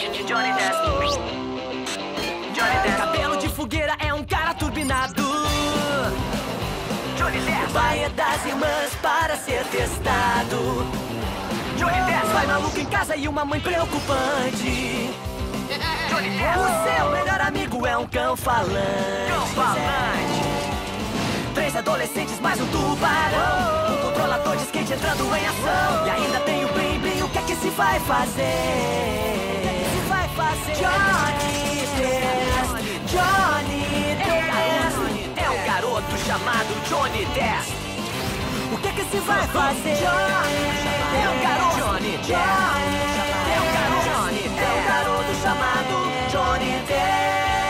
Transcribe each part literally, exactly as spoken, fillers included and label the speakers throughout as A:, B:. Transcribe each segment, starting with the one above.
A: Johnny Test. Johnny Test. Cabelo de fogueira é um cara turbinado. Johnny Test. O pai é das irmãs para ser testado. Johnny Test. Pai maluco em casa e uma mãe preocupante. Johnny Test. O seu melhor amigo é um cão falante. Cão falante. Três adolescentes mais um tubarão. Um controlador de skate entrando em ação. E ainda tem o blim blim. O que é que se vai fazer? O que é que se vai fazer? Johnny Test. Johnny Test. É um garoto chamado Johnny Test. O que é que se vai fazer? É um garoto Johnny Test. É um garoto Johnny Test. É um garoto chamado Johnny Test.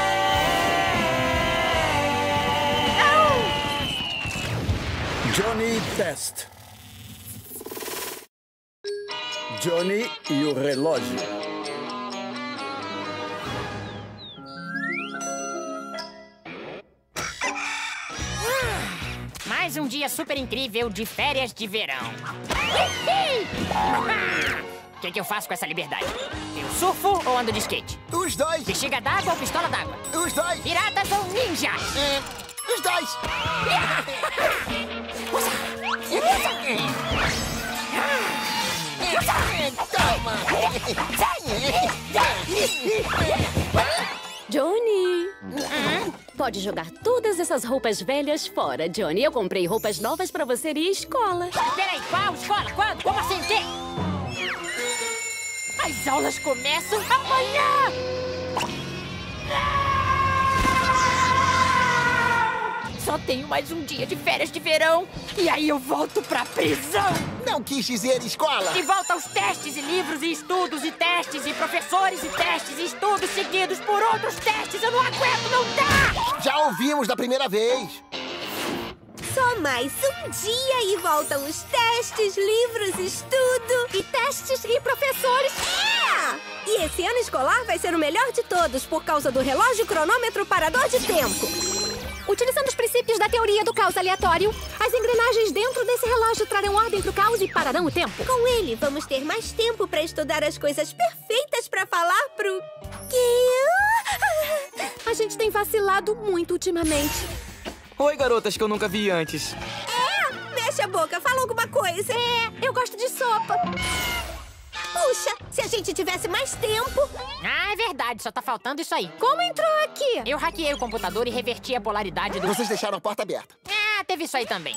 B: Johnny Test. Johnny e o relógio.
C: Mais um dia super incrível de férias de verão. O que, que eu faço com essa liberdade? Eu surfo ou ando de skate?
D: Os dois.
C: Bexiga d'água ou pistola d'água?
D: Os dois.
C: Piratas ou ninjas?
D: É, os dois. Toma.
E: Johnny! Pode jogar todas essas roupas velhas fora, Johnny. Eu comprei roupas novas pra você ir à escola.
C: Peraí, qual escola? Quando? Como assim? Quê? As aulas começam amanhã! Só tenho mais um dia de férias de verão. E aí eu volto pra prisão.
D: Não quis dizer escola.
C: E volta aos testes e livros e estudos e testes e professores e testes e estudos seguidos por outros testes. Eu não aguento, não dá!
D: Já ouvimos da primeira vez.
F: Só mais um dia e voltam os testes, livros, estudo...
E: E testes e professores.
F: É! E esse ano escolar vai ser o melhor de todos por causa do relógio cronômetro parador de tempo.
E: Utilizando os princípios da teoria do caos aleatório, as engrenagens dentro desse relógio trarão ordem pro caos e pararão o tempo.
F: Com ele, vamos ter mais tempo para estudar as coisas perfeitas para falar pro... Gil?
E: A gente tem vacilado muito ultimamente.
A: Oi, garotas que eu nunca vi antes.
F: É! Mexe a boca, fala alguma coisa.
E: É, eu gosto de sopa.
F: Puxa, se a gente tivesse mais tempo...
C: Ah, é verdade, só tá faltando isso aí.
E: Como entrou aqui?
C: Eu hackeei o computador e reverti a polaridade do...
D: Vocês deixaram a porta aberta.
C: Ah, teve isso aí também.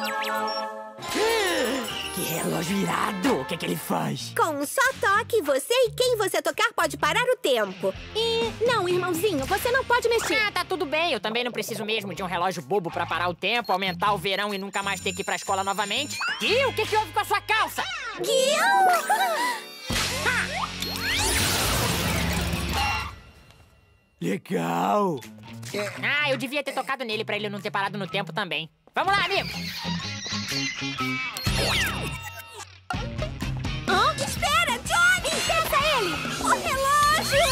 C: Que relógio irado! O que é que ele faz?
F: Com um só toque, você e quem você tocar pode parar o tempo.
E: E... Não, irmãozinho, você não pode mexer.
C: Ah, tá tudo bem. Eu também não preciso mesmo de um relógio bobo pra parar o tempo, aumentar o verão e nunca mais ter que ir pra escola novamente. Gil, o que que houve com a sua calça?
F: Gil!
A: Legal.
C: Ah, eu devia ter tocado nele pra ele não ter parado no tempo também. Vamos lá, amigo!
F: Hã? Espera, Johnny! Peça ele! O relógio!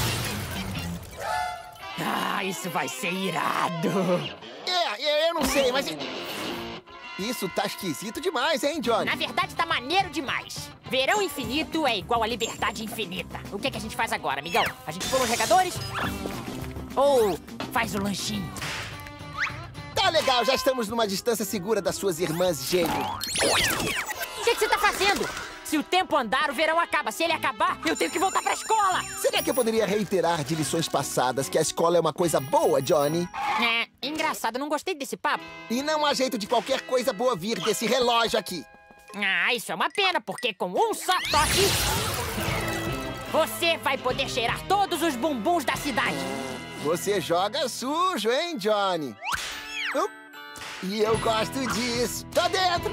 C: Ah, isso vai ser irado!
D: É, eu não sei, mas... Isso tá esquisito demais, hein, Johnny?
C: Na verdade, tá maneiro demais. Verão infinito é igual a liberdade infinita. O que é que a gente faz agora, amigão? A gente pula os regadores? Ou faz o lanchinho?
D: Tá legal, já estamos numa distância segura das suas irmãs gêmeo.
C: O que, que você tá fazendo? Se o tempo andar, o verão acaba. Se ele acabar, eu tenho que voltar pra escola.
D: Será que eu poderia reiterar de lições passadas que a escola é uma coisa boa, Johnny?
C: É, engraçado, não gostei desse papo.
D: E não há jeito de qualquer coisa boa vir desse relógio aqui.
C: Ah, isso é uma pena, porque com um só toque... você vai poder cheirar todos os bumbuns da cidade.
D: Você joga sujo, hein, Johnny? Uh, e eu gosto disso. Tô dentro!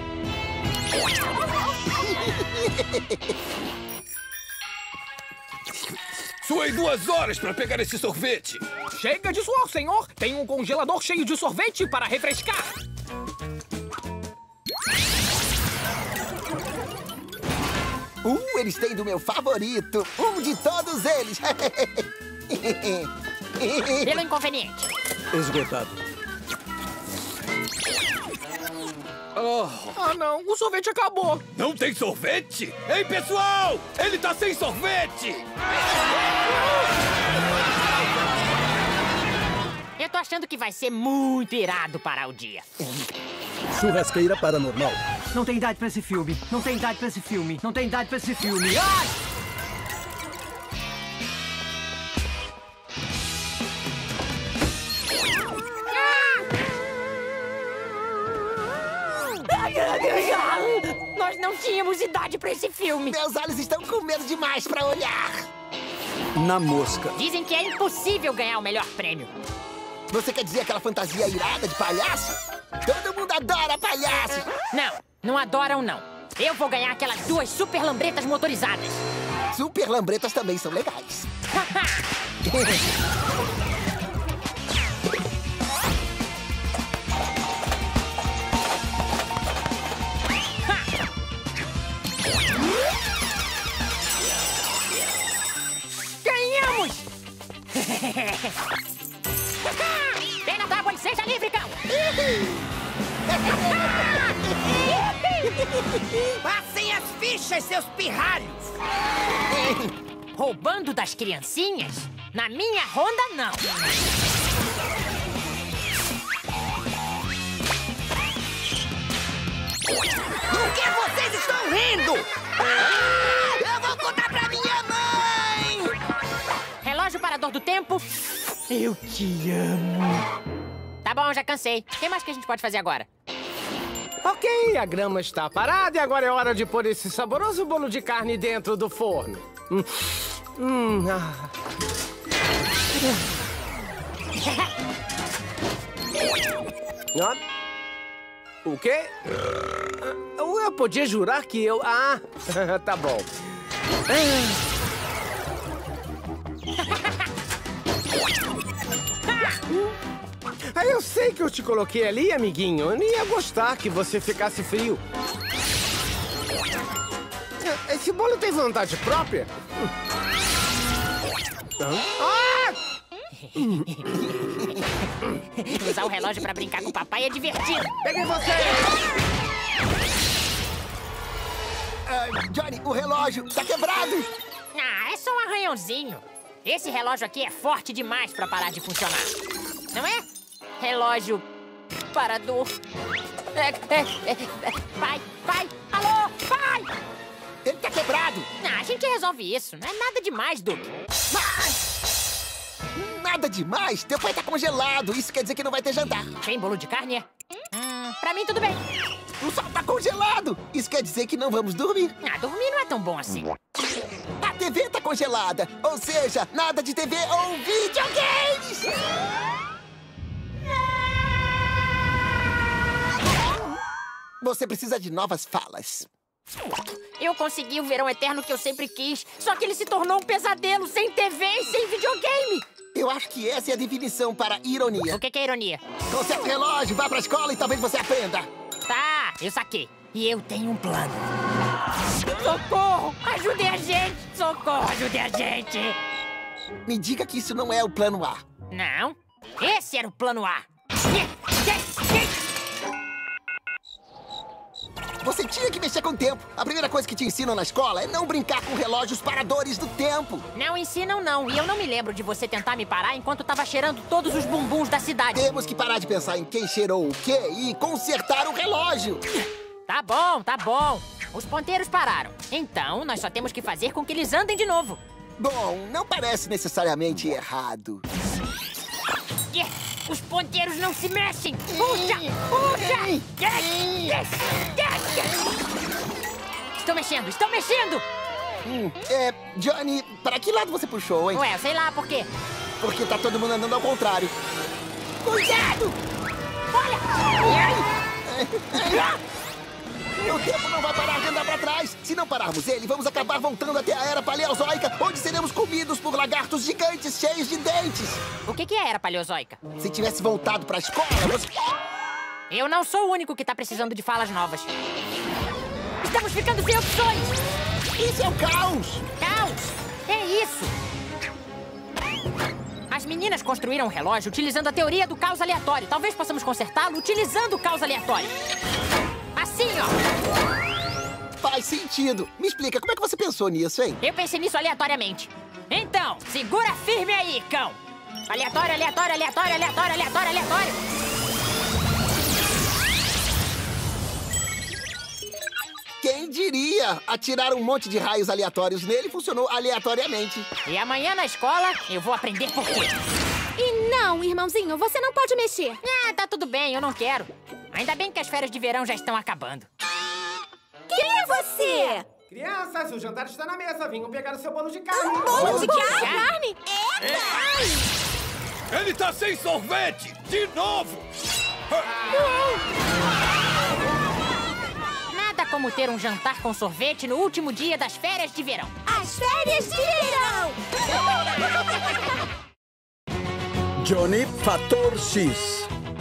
G: Suei duas horas para pegar esse sorvete.
H: Chega de suor, senhor. Tem um congelador cheio de sorvete para refrescar.
D: Uh, eles têm do meu favorito. Um de todos eles.
C: Pelo inconveniente.
B: Esgotado.
H: Ah,
G: Oh.
H: Ah, não. O sorvete acabou.
G: Não tem sorvete? Ei, pessoal! Ele tá sem sorvete!
C: Eu tô achando que vai ser muito irado parar o dia.
B: Churrasqueira paranormal.
A: Não tem idade pra esse filme. Não tem idade pra esse filme. Não tem idade pra esse filme. Ai!
C: Nós não tínhamos idade pra esse filme.
D: Meus olhos estão com medo demais pra olhar.
B: Na mosca.
C: Dizem que é impossível ganhar o melhor prêmio.
D: Você quer dizer aquela fantasia irada de palhaço? Todo mundo adora palhaços.
C: Não, não adoram, não. Eu vou ganhar aquelas duas super lambretas motorizadas.
D: Super lambretas também são legais.
C: Ganhamos! Pena d'água e seja livre, cão!
A: Passem as fichas, seus pirralhos!
C: Roubando das criancinhas? Na minha ronda, não.
A: Do que vocês estão rindo? Ah, eu vou contar pra minha mãe!
C: Relógio parador do tempo. Eu te amo. Tá bom, já cansei. O que mais que a gente pode fazer agora?
H: Ok, a grama está parada e agora é hora de pôr esse saboroso bolo de carne dentro do forno. Hum, hum, ah. Ah, o quê? Ah, eu podia jurar que eu... Ah, tá bom. Ah, eu sei que eu te coloquei ali, amiguinho. Eu nem ia gostar que você ficasse frio. Esse bolo tem vontade própria? Ah!
C: Usar o relógio pra brincar com o papai é divertido.
H: Peguei você!
D: Ah, Johnny, o relógio tá quebrado.
C: Ah, é só um arranhãozinho. Esse relógio aqui é forte demais pra parar de funcionar. Não é? Relógio parador. É, é, é, é. Pai, pai, alô, pai!
D: Ele tá quebrado.
C: Ah, a gente resolve isso. Não é nada demais, Duque.
D: Nada demais. Teu pai tá congelado. Isso quer dizer que não vai ter jantar.
C: Tem bolo de carne, é? Hum, pra mim tudo bem.
D: O sol tá congelado. Isso quer dizer que não vamos dormir.
C: Ah, dormir não é tão bom assim.
D: A T V tá congelada. Ou seja, nada de T V ou videogames. Você precisa de novas falas.
C: Eu consegui o verão eterno que eu sempre quis, só que ele se tornou um pesadelo, sem T V e sem videogame.
D: Eu acho que essa é a definição para ironia.
C: O que que é ironia?
D: Conserte o relógio, vá pra escola e talvez você aprenda.
C: Tá, eu saquei. E eu tenho um plano. Socorro! Ajudem a gente! Socorro, ajudem a gente!
D: Me diga que isso não é o plano A.
C: Não, esse era o plano A.
D: Você tinha que mexer com o tempo. A primeira coisa que te ensinam na escola é não brincar com relógios paradores do tempo.
C: Não ensinam, não. E eu não me lembro de você tentar me parar enquanto tava cheirando todos os bumbuns da cidade.
D: Temos que parar de pensar em quem cheirou o quê e consertar o relógio.
C: Tá bom, tá bom. Os ponteiros pararam. Então, nós só temos que fazer com que eles andem de novo.
D: Bom, não parece necessariamente errado.
C: Os ponteiros não se mexem! Puxa! Puxa! Estão mexendo! Estão mexendo!
D: Hum, é, Johnny, para que lado você puxou, hein?
C: Ué, sei lá por quê.
D: Porque tá todo mundo andando ao contrário.
C: Cuidado! Olha!
D: O tempo não vai parar de andar pra trás. Se não pararmos ele, vamos acabar voltando até a Era Paleozoica, onde seremos comidos por lagartos gigantes cheios de dentes.
C: O que que é a Era Paleozoica?
D: Se tivesse voltado pra escola, você...
C: Eu não sou o único que tá precisando de falas novas. Estamos ficando sem opções!
D: Isso é o caos!
C: Caos? É isso! As meninas construíram um relógio utilizando a teoria do caos aleatório. Talvez possamos consertá-lo utilizando o caos aleatório. assim, ó.
D: Faz sentido. Me explica, como é que você pensou nisso, hein?
C: Eu pensei nisso aleatoriamente. Então, segura firme aí, cão. Aleatório, aleatório, aleatório, aleatório, aleatório, aleatório.
D: Quem diria? Atirar um monte de raios aleatórios nele funcionou aleatoriamente.
C: E amanhã na escola eu vou aprender por quê.
F: E não, irmãozinho, você não pode mexer.
C: Ah, tá tudo bem, eu não quero. Ainda bem que as férias de verão já estão acabando.
F: Quem é você?
H: Crianças, o jantar está na mesa. Venham pegar o seu bolo de carne.
F: Bolo de
C: carne?
F: carne? É.
G: Ele tá sem sorvete! De novo!
C: Nada como ter um jantar com sorvete no último dia das férias de verão.
F: As férias de verão!
B: Johnny Fator X.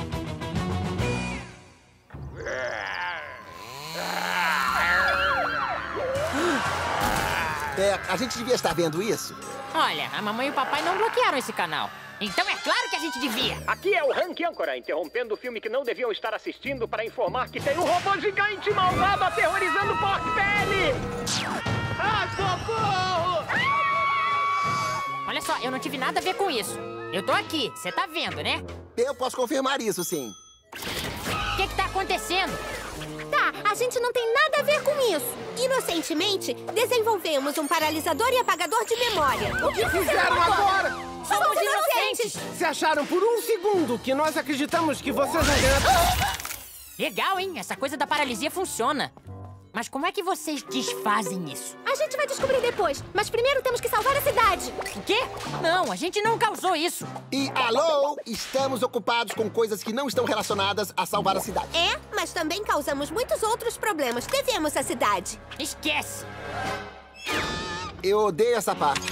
D: É, a gente devia estar vendo isso.
C: Olha, a mamãe e o papai não bloquearam esse canal. Então é claro que a gente devia.
I: Aqui é o Hank Âncora, interrompendo o filme que não deviam estar assistindo para informar que tem um robô gigante malvado aterrorizando Pork Belly! Ah, socorro!
C: Olha só, eu não tive nada a ver com isso. Eu tô aqui, você tá vendo, né?
D: Eu posso confirmar isso, sim.
C: O que que tá acontecendo?
F: Tá, a gente não tem nada a ver com isso. Inocentemente, desenvolvemos um paralisador e apagador de memória.
H: O que fizeram agora?
C: Somos inocentes!
H: Se acharam por um segundo que nós acreditamos que vocês vão ganhar...
C: Legal, hein? Essa coisa da paralisia funciona. Mas como é que vocês desfazem isso?
F: A gente vai descobrir depois, mas primeiro temos que salvar a cidade.
C: O quê? Não, a gente não causou isso.
D: E, alô, estamos ocupados com coisas que não estão relacionadas a salvar a cidade.
F: É, mas também causamos muitos outros problemas. Devemos a cidade.
C: Esquece!
D: Eu odeio essa parte.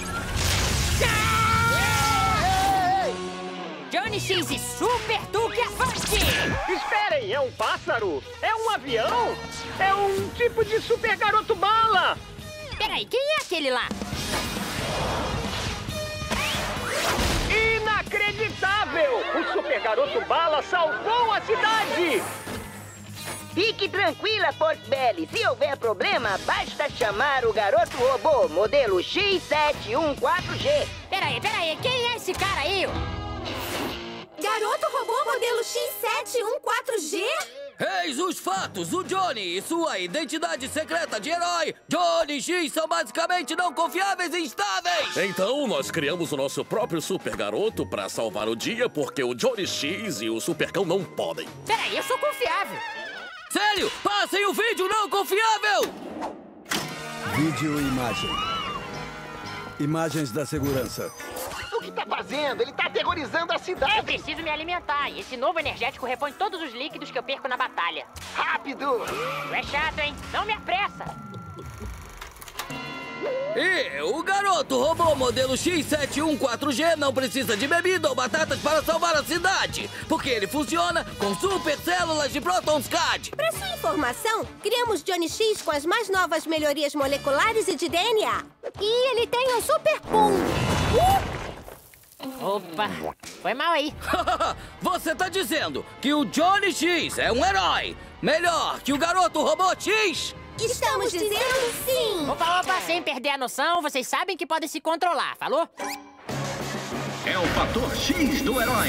C: Johnny X e Super Duque Avante!
I: Esperem, é um pássaro? É um avião? É um tipo de super garoto bala!
C: Peraí, quem é aquele lá?
I: Inacreditável! O super garoto bala salvou a cidade!
J: Fique tranquila, Pork Belly. Se houver problema, basta chamar o garoto robô, modelo X sete um quatro G.
C: Peraí, peraí, quem é esse cara aí?
F: Garoto robô modelo X sete um quatro G?
A: Eis os fatos. O Johnny e sua identidade secreta de herói, Johnny X, são basicamente não confiáveis e instáveis.
G: Então, nós criamos o nosso próprio super garoto pra salvar o dia, porque o Johnny X e o Supercão não podem.
C: Peraí, eu sou confiável.
A: Sério, passem o vídeo não confiável!
B: Vídeo e imagem. Imagens da segurança.
D: O que tá fazendo? Ele tá aterrorizando a cidade.
C: Eu preciso me alimentar e esse novo energético repõe todos os líquidos que eu perco na batalha.
D: Rápido!
C: Tu é chato, hein? Não me apressa.
A: E o garoto robô modelo X sete um quatro G não precisa de bebida ou batatas para salvar a cidade, porque ele funciona com super células de Protons C A D.
F: Para sua informação, criamos Johnny X com as mais novas melhorias moleculares e de D N A. E ele tem um super pum. Uh!
C: Opa, foi mal aí.
A: Você tá dizendo que o Johnny X é um herói melhor que o garoto robô X?
F: Estamos dizendo sim!
C: Opa, opa, sem perder a noção, vocês sabem que podem se controlar, falou?
K: É o fator X do herói.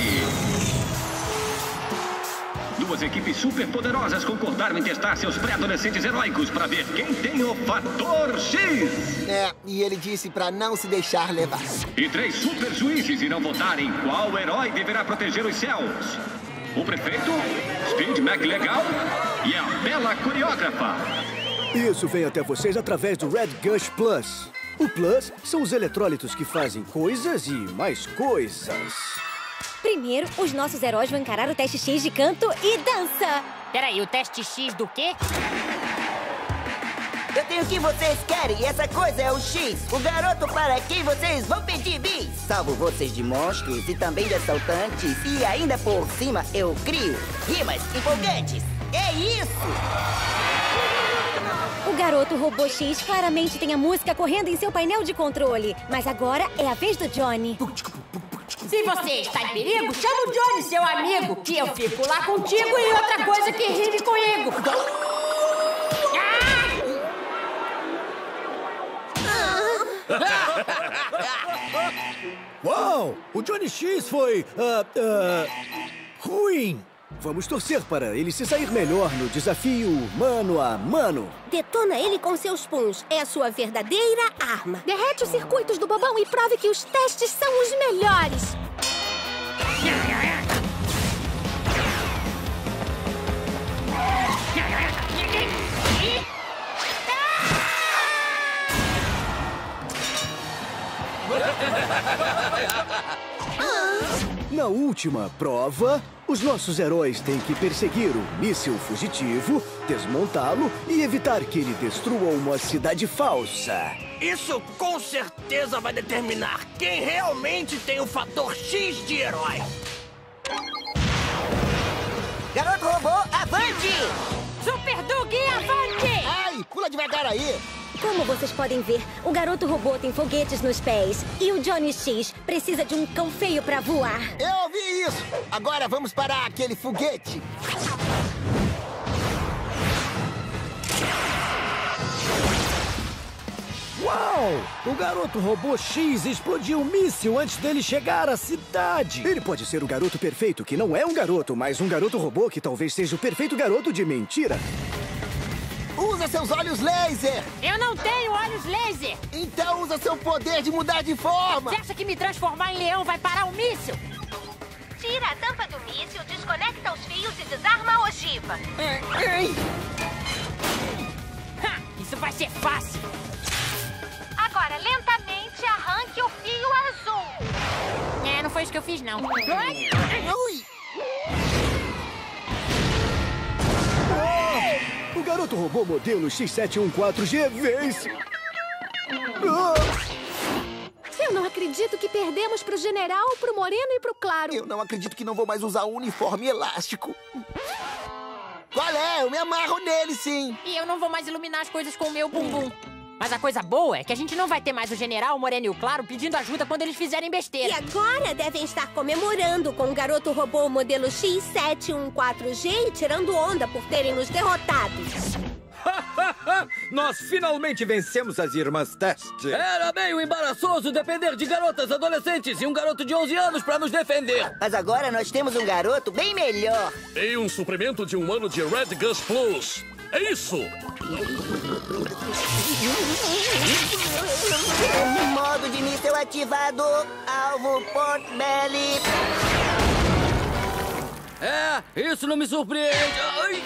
K: Duas equipes super poderosas concordaram em testar seus pré-adolescentes heróicos para ver quem tem o fator X.
D: É, e ele disse pra não se deixar levar.
K: E três super juízes irão votar em qual herói deverá proteger os céus. O prefeito, Speed McLegal e a bela coreógrafa.
B: Isso vem até vocês através do Red Gush Plus. O Plus são os eletrólitos que fazem coisas e mais coisas.
F: Primeiro, os nossos heróis vão encarar o teste X de canto e dança.
C: Peraí, o teste X do quê?
J: Eu tenho o que vocês querem e essa coisa é o X. O garoto para quem vocês vão pedir bis. Salvo vocês de monstros e também de assaltantes. E ainda por cima eu crio rimas empolgantes. É isso!
F: O garoto robô X claramente tem a música correndo em seu painel de controle. Mas agora é a vez do Johnny.
C: Se você está em perigo, chama o Johnny, seu amigo, que eu fico lá contigo e outra coisa que rime comigo.
B: Uau! O Johnny X foi... Uh, uh, ruim. Vamos torcer para ele se sair melhor no desafio mano a mano.
F: Detona ele com seus puns. É a sua verdadeira arma. Derrete os circuitos do bobão e prove que os testes são os melhores.
B: Na última prova, os nossos heróis têm que perseguir o míssil fugitivo, desmontá-lo e evitar que ele destrua uma cidade falsa.
L: Isso com certeza vai determinar quem realmente tem o fator X de herói.
J: Garoto Robô, avante!
C: Super Doug, avante!
D: Ai, pula devagar aí!
F: Como vocês podem ver, o garoto robô tem foguetes nos pés. E o Johnny X precisa de um cão feio pra voar.
D: Eu ouvi isso! Agora vamos parar aquele foguete!
M: Uau! O garoto robô X explodiu um míssil antes dele chegar à cidade.
B: Ele pode ser o garoto perfeito, que não é um garoto, mas um garoto robô que talvez seja o perfeito garoto de mentira.
D: Usa seus olhos laser!
C: Eu não tenho olhos laser!
D: Então usa seu poder de mudar de forma!
C: Você acha que me transformar em leão vai parar o míssil?
F: Tira a tampa do míssil, desconecta os fios e desarma a ogiva.
C: Ha, isso vai ser fácil!
F: Agora, lentamente, arranque o fio azul.
C: É, não foi isso que eu fiz, não.
D: Ui!
B: O garoto robô modelo X sete um quatro G vence!
F: Eu não acredito que perdemos pro general, pro moreno e pro claro.
D: Eu não acredito que não vou mais usar um uniforme elástico. Qual é? Eu me amarro nele, sim.
C: E eu não vou mais iluminar as coisas com o meu bumbum. Mas a coisa boa é que a gente não vai ter mais o general, o moreno e o claro pedindo ajuda quando eles fizerem besteira.
F: E agora devem estar comemorando com o garoto robô modelo X sete um quatro G e tirando onda por terem nos derrotados.
N: Nós finalmente vencemos as irmãs Test.
O: Era meio embaraçoso depender de garotas adolescentes e um garoto de onze anos para nos defender.
J: Mas agora nós temos um garoto bem melhor.
G: E um suprimento de um ano de Red Gus Plus. É isso!
J: Modo de míssil ativado. Alvo Port Belly.
O: É, isso não me surpreende. Ai.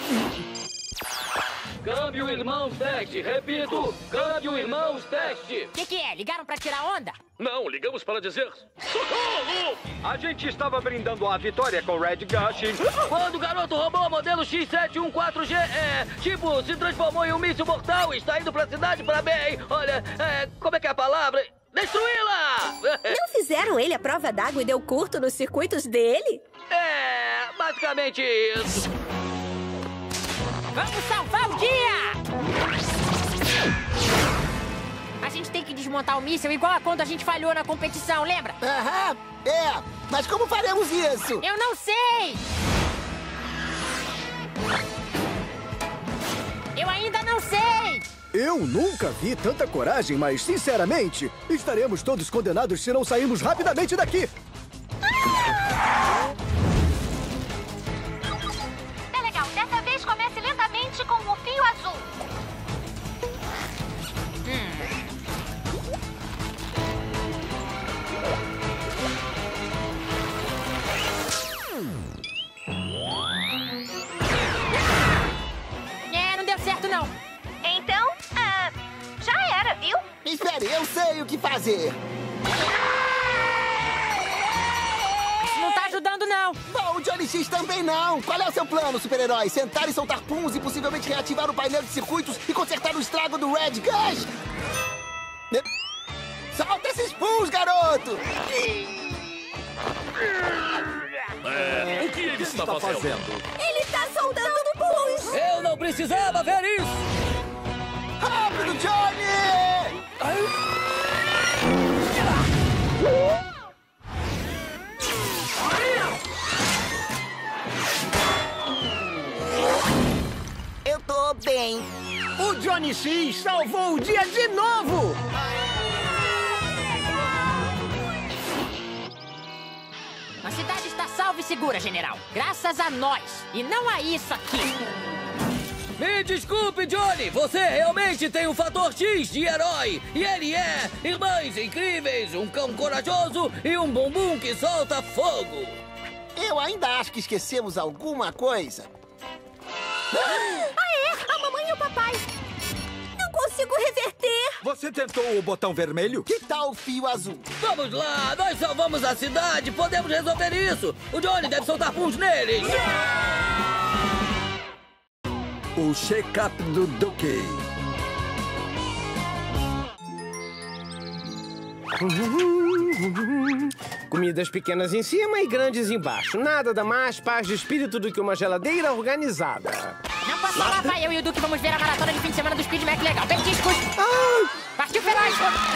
O: Câmbio, irmãos, teste. Repito, câmbio, irmãos, teste.
C: O que, que é? Ligaram pra tirar onda?
G: Não, ligamos para dizer socorro!
N: A gente estava brindando a vitória com Red Gush.
O: Quando o garoto robô modelo X sete um quatro G, é, tipo, se transformou em um míssil mortal e está indo pra cidade para bem, olha, é, como é que é a palavra? Destruí-la!
F: Não fizeram ele a prova d'água e deu curto nos circuitos dele?
O: É, basicamente isso.
C: Vamos salvar o dia! A gente tem que desmontar o míssil igual a quando a gente falhou na competição, lembra?
D: Aham, é. Mas como faremos isso?
C: Eu não sei! Eu ainda não sei!
B: Eu nunca vi tanta coragem, mas, sinceramente, estaremos todos condenados se não sairmos rapidamente daqui!
F: É legal, dessa vez comece lentamente com o fio azul.
C: É, não deu certo, não.
F: Então, ah, já era, viu?
D: Espere, eu sei o que fazer.
C: Não tá ajudando, não.
D: Bom, o Johnny X também não. Qual é o seu plano, super-herói? Sentar e soltar puns e possivelmente reativar o painel de circuitos e consertar o estrago do Red Gush? Solta esses puns, garoto!
G: É, o que ele está, está fazendo? fazendo?
F: Ele tá soldando puns!
O: Eu não precisava ver isso!
D: Rápido, Johnny!
J: Eu tô bem.
L: O Johnny X salvou o dia de novo!
C: segura, general. Graças a nós. E não a isso aqui.
O: Me desculpe, Johnny. Você realmente tem um fator X de herói. E ele é Irmãs Incríveis, um cão corajoso e um bumbum que solta fogo.
D: Eu ainda acho que esquecemos alguma coisa.
F: Ah, é? A mamãe e o papai. Não consigo reverter.
P: Você tentou o botão vermelho?
D: Que tal o fio azul?
O: Vamos lá, nós salvamos a cidade. Podemos resolver isso. O Johnny deve soltar puns neles.
P: O check-up do Duque.
H: Comidas pequenas em cima e grandes embaixo. Nada dá mais paz de espírito do que uma geladeira organizada.
C: Não posso falar, pai. Eu e o Duque vamos ver a maratona de fim de semana do Speed Mac Legal. Petiscos! Ah! Partiu feroz!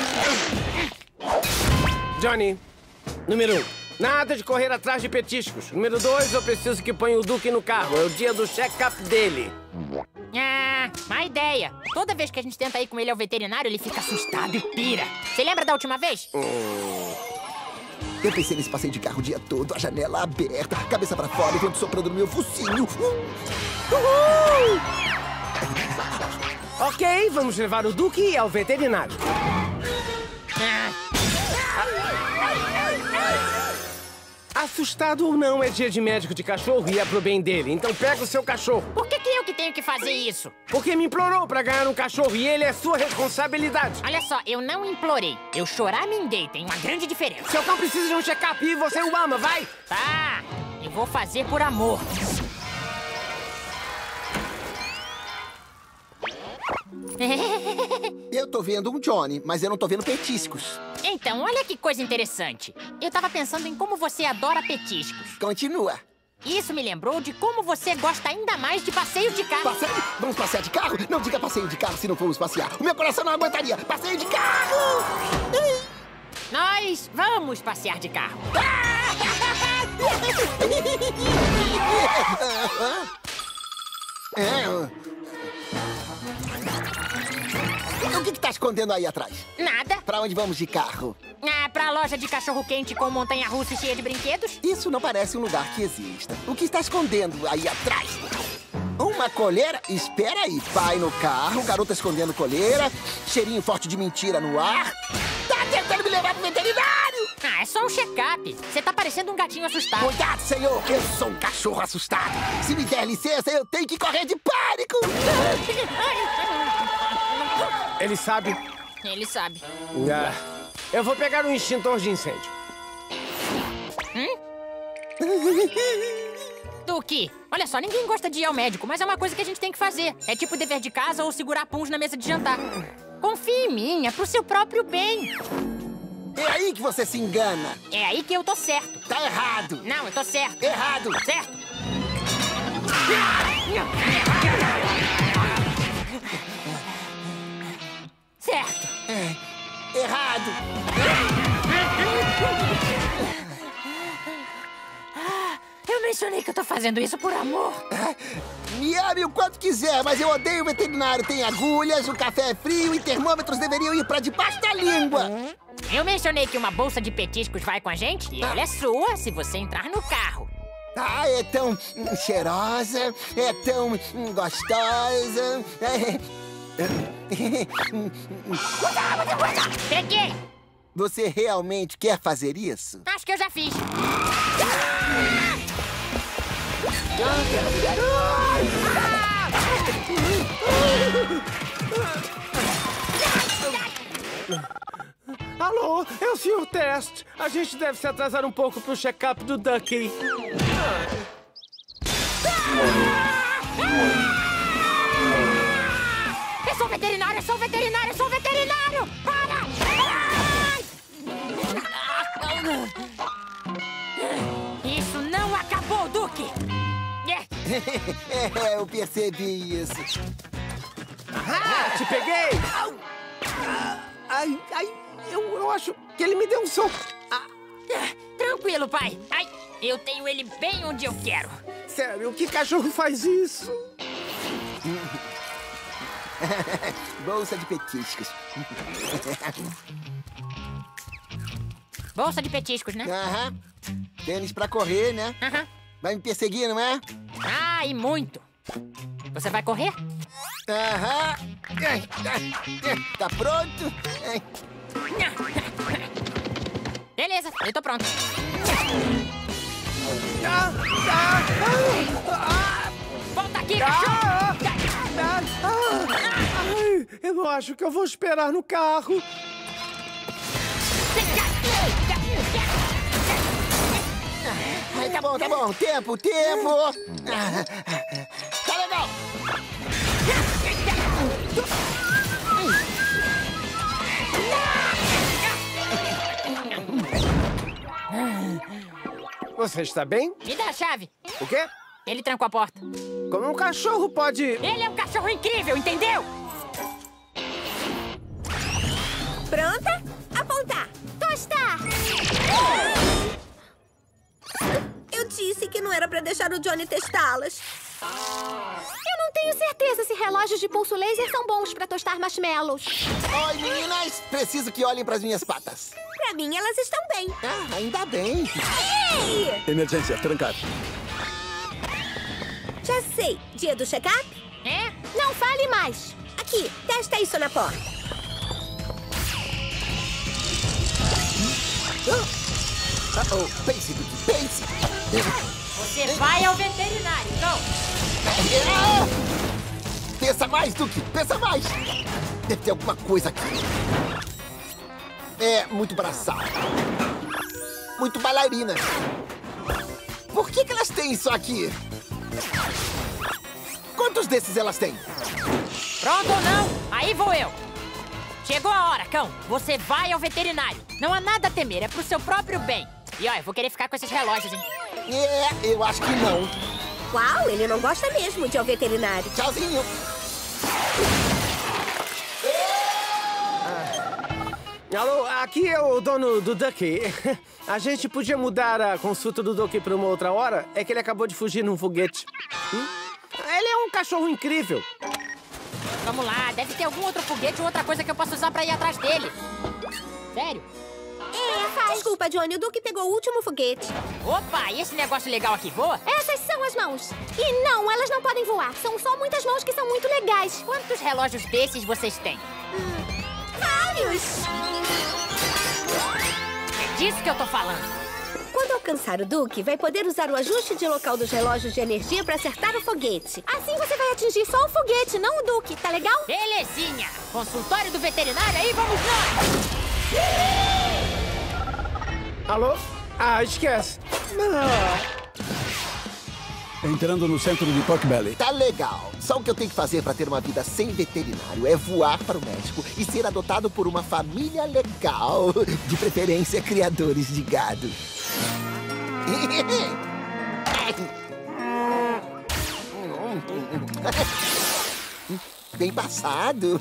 H: Johnny, número um. Nada de correr atrás de petiscos. Número dois, eu preciso que ponha o Duque no carro. É o dia do check-up dele.
C: Ah, má ideia. Toda vez que a gente tenta ir com ele ao veterinário, ele fica assustado e pira. Você lembra da última vez?
D: Hum. Eu pensei nesse passeio de carro o dia todo, a janela aberta, cabeça pra fora e vento soprando no meu focinho. Uhul!
H: Ok, vamos levar o Duque ao veterinário. Assustado ou não, é dia de médico de cachorro e é pro bem dele. Então pega o seu cachorro.
C: Por que que eu que tenho que fazer isso?
H: Porque me implorou pra ganhar um cachorro e ele é sua responsabilidade.
C: Olha só, eu não implorei. Eu choraminguei, tem uma grande diferença.
H: Seu cão precisa de um check-up e você o ama, vai!
C: Tá, eu vou fazer por amor.
D: Eu tô vendo um Johnny, mas eu não tô vendo petiscos.
C: Então, olha que coisa interessante. Eu tava pensando em como você adora petiscos.
D: Continua.
C: Isso me lembrou de como você gosta ainda mais de passeio de carro.
D: Passeio? Vamos passear de carro? Não diga passeio de carro se não formos passear. O meu coração não aguentaria. Passeio de carro!
C: Nós vamos passear de carro.
D: É... O que que tá escondendo aí atrás?
C: Nada.
D: Pra onde vamos de carro?
C: Ah, pra loja de cachorro-quente com montanha-russa cheia de brinquedos?
D: Isso não parece um lugar que exista. O que está escondendo aí atrás? Uma coleira? Espera aí. Pai no carro, garota escondendo coleira, cheirinho forte de mentira no ar. Tá tentando me levar pro veterinário!
C: Ah, é só um check-up. Você tá parecendo um gatinho assustado.
D: Cuidado, senhor! Eu sou um cachorro assustado. Se me der licença, eu tenho que correr de pânico!
H: Ele sabe?
C: Ele sabe.
H: Ah, eu vou pegar um extintor de incêndio.
C: Hum? Duque, olha só, ninguém gosta de ir ao médico, mas é uma coisa que a gente tem que fazer. É tipo dever de casa ou segurar puns na mesa de jantar. Confie em mim, é pro seu próprio bem.
D: É aí que você se engana.
C: É aí que eu tô certo.
D: Tá errado.
C: Não, eu tô certo.
D: Errado.
C: Certo. Certo.
D: É, errado.
C: Eu mencionei que eu tô fazendo isso por amor.
D: Me ame o quanto quiser, mas eu odeio o veterinário. Tem agulhas, o café é frio e termômetros deveriam ir pra debaixo da língua.
C: Eu mencionei que uma bolsa de petiscos vai com a gente e ela é sua se você entrar no carro.
D: Ah, é tão hum, cheirosa, é tão hum, gostosa. É...
C: Peguei!
D: Você realmente quer fazer isso?
C: Acho que eu já fiz.
H: Alô, é o senhor Test. A gente deve se atrasar um pouco pro check-up do Ducky.
C: Eu sou veterinário, eu sou veterinário, eu sou veterinário! Para! Isso não acabou, Duque!
D: É, eu percebi isso.
H: Ah, te peguei! Ai, ai, eu, eu acho que ele me deu um soco. Ah.
C: Tranquilo, pai. Ai, eu tenho ele bem onde eu quero.
H: Sério, que cachorro faz isso?
D: Bolsa de petiscos.
C: Bolsa de petiscos, né?
D: Aham. Tênis pra correr, né?
C: Aham.
D: Vai me perseguir, não é?
C: Ah, e muito. Você vai correr?
D: Aham. Ai, ai, ai, Tá pronto? Ai.
C: Beleza, eu tô pronto.
H: Ah, ah, ah,
C: Volta aqui,
H: ah,
C: cachorro!
H: ah, ah, ai, eu não acho que eu vou esperar no carro.
D: Ai, tá bom, tá bom. Tempo, tempo. Tá legal.
H: Você está bem?
C: Me dá a chave.
H: O quê?
C: Ele trancou a porta.
H: Como um cachorro pode...
C: Ele é um cachorro incrível, entendeu?
F: Pronta? Apontar. Tostar. Eu disse que não era pra deixar o Johnny testá-las.
Q: Eu não tenho certeza se relógios de pulso laser são bons pra tostar marshmallows.
D: Oi, meninas. Preciso que olhem pras minhas patas.
F: Pra mim, elas estão bem.
D: Ah, ainda bem.
F: Ei!
P: Emergência, trancado.
F: Já sei. Dia do check-up?
C: É?
Q: Não fale mais.
F: Aqui, testa isso na porta.
D: Ah, oh, pense, Duque, pense.
C: Você vai ao veterinário, então.
D: Ah! Pensa mais, Duque, pensa mais. Deve ter alguma coisa aqui. É, muito braçal. Muito bailarina. Por que que elas têm isso aqui? Quantos desses elas têm?
C: Pronto ou não? Aí vou eu. Chegou a hora, cão. Você vai ao veterinário. Não há nada a temer, é pro seu próprio bem. E ó, eu vou querer ficar com esses relógios, hein?
D: É, eu acho que não.
F: Uau, ele não gosta mesmo de ir ao veterinário.
D: Tchauzinho.
H: Alô, aqui é o dono do Ducky. A gente podia mudar a consulta do Ducky para uma outra hora? É que ele acabou de fugir num foguete. Hum? Ele é um cachorro incrível.
C: Vamos lá, deve ter algum outro foguete ou outra coisa que eu possa usar pra ir atrás dele. Sério?
F: É, faz. Desculpa, Johnny, o Duque pegou o último foguete.
C: Opa, e esse negócio legal aqui voa?
Q: Essas são as mãos. E não, elas não podem voar. São só muitas mãos que são muito legais.
C: Quantos relógios desses vocês têm?
F: Hum, vários.
C: É disso que eu tô falando.
F: Quando alcançar o Duque, vai poder usar o ajuste de local dos relógios de energia para acertar o foguete.
Q: Assim você vai atingir só o foguete, não o Duque, tá legal?
C: Belezinha! Consultório do veterinário, aí vamos nós!
H: Alô? Ah, esquece. Ah.
P: Entrando no centro de Pork Belly.
D: Tá legal. Só o que eu tenho que fazer pra ter uma vida sem veterinário é voar para o México e ser adotado por uma família legal. De preferência, criadores de gado. Bem passado.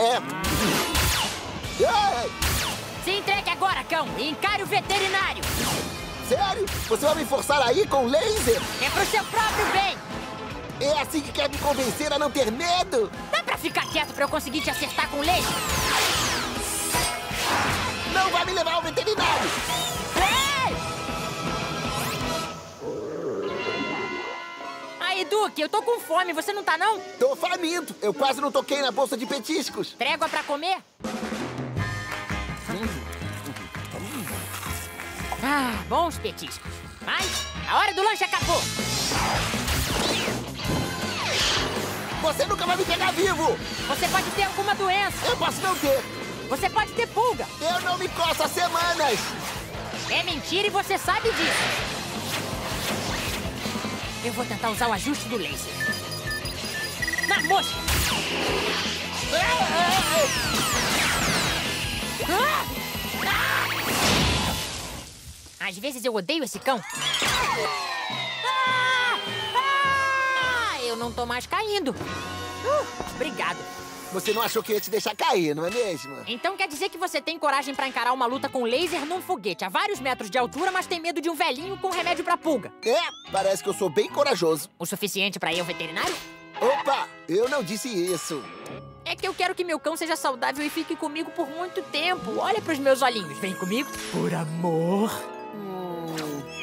C: Se entregue agora, cão, e encare o veterinário.
D: Sério? Você vai me forçar a ir com laser?
C: É pro seu próprio bem.
D: É assim que quer me convencer a não ter medo?
C: Dá pra ficar quieto pra eu conseguir te acertar com laser?
D: Não vai me levar ao veterinário!
C: Ei! Aí, Duque, eu tô com fome, você não tá, não?
D: Tô faminto. Eu quase não toquei na bolsa de petiscos.
C: Trégua pra comer? Ah, bons petiscos. Mas a hora do lanche acabou.
D: Você nunca vai me pegar vivo!
C: Você pode ter alguma doença.
D: Eu posso não ter.
C: Você pode ter pulga.
D: Eu não me coço há semanas.
C: É mentira e você sabe disso. Eu vou tentar usar o ajuste do laser. Na mosca! Ah! Às vezes eu odeio esse cão. Ah! Ah! Eu não tô mais caindo. Uh, obrigado.
D: Você não achou que eu ia te deixar cair, não é mesmo?
C: Então quer dizer que você tem coragem pra encarar uma luta com laser num foguete a vários metros de altura, mas tem medo de um velhinho com remédio pra pulga?
D: É, parece que eu sou bem corajoso.
C: O suficiente pra ir ao veterinário?
D: Opa, eu não disse isso.
C: É que eu quero que meu cão seja saudável e fique comigo por muito tempo. Olha pros meus olhinhos. Vem comigo. Por amor.
D: Hum...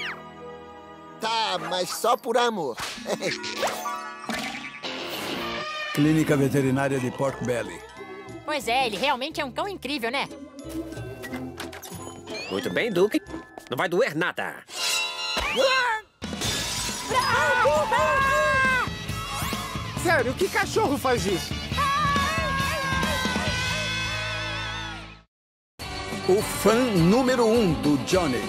D: Ah, mas só por amor.
P: Clínica Veterinária de Pork Belly.
C: Pois é, ele realmente é um cão incrível, né?
I: Muito bem, Duke. Não vai doer nada.
H: Sério, que cachorro faz isso?
P: O fã número um do Johnny.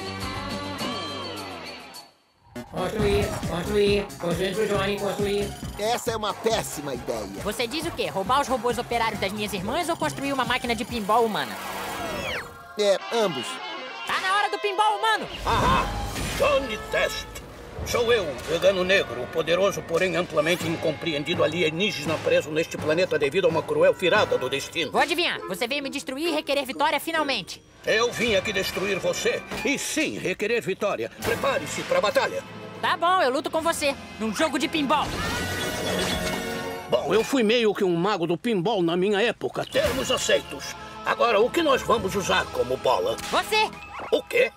C: Construir, construir, construir pro Johnny, construir.
D: Essa é uma péssima ideia.
C: Você diz o quê? Roubar os robôs operários das minhas irmãs ou construir uma máquina de pinball humana?
D: É, ambos.
C: Tá na hora do pinball humano!
O: Ahá! Johnny Test. Sou eu, vegano negro, o poderoso, porém amplamente incompreendido alienígena preso neste planeta devido a uma cruel virada do destino.
C: Vou adivinhar. Você veio me destruir e requerer vitória finalmente.
O: Eu vim aqui destruir você. E sim, requerer vitória. Prepare-se pra batalha.
C: Tá bom, eu luto com você. Num jogo de pinball.
O: Bom, eu fui meio que um mago do pinball na minha época. Termos aceitos. Agora, o que nós vamos usar como bola?
C: Você!
O: O quê?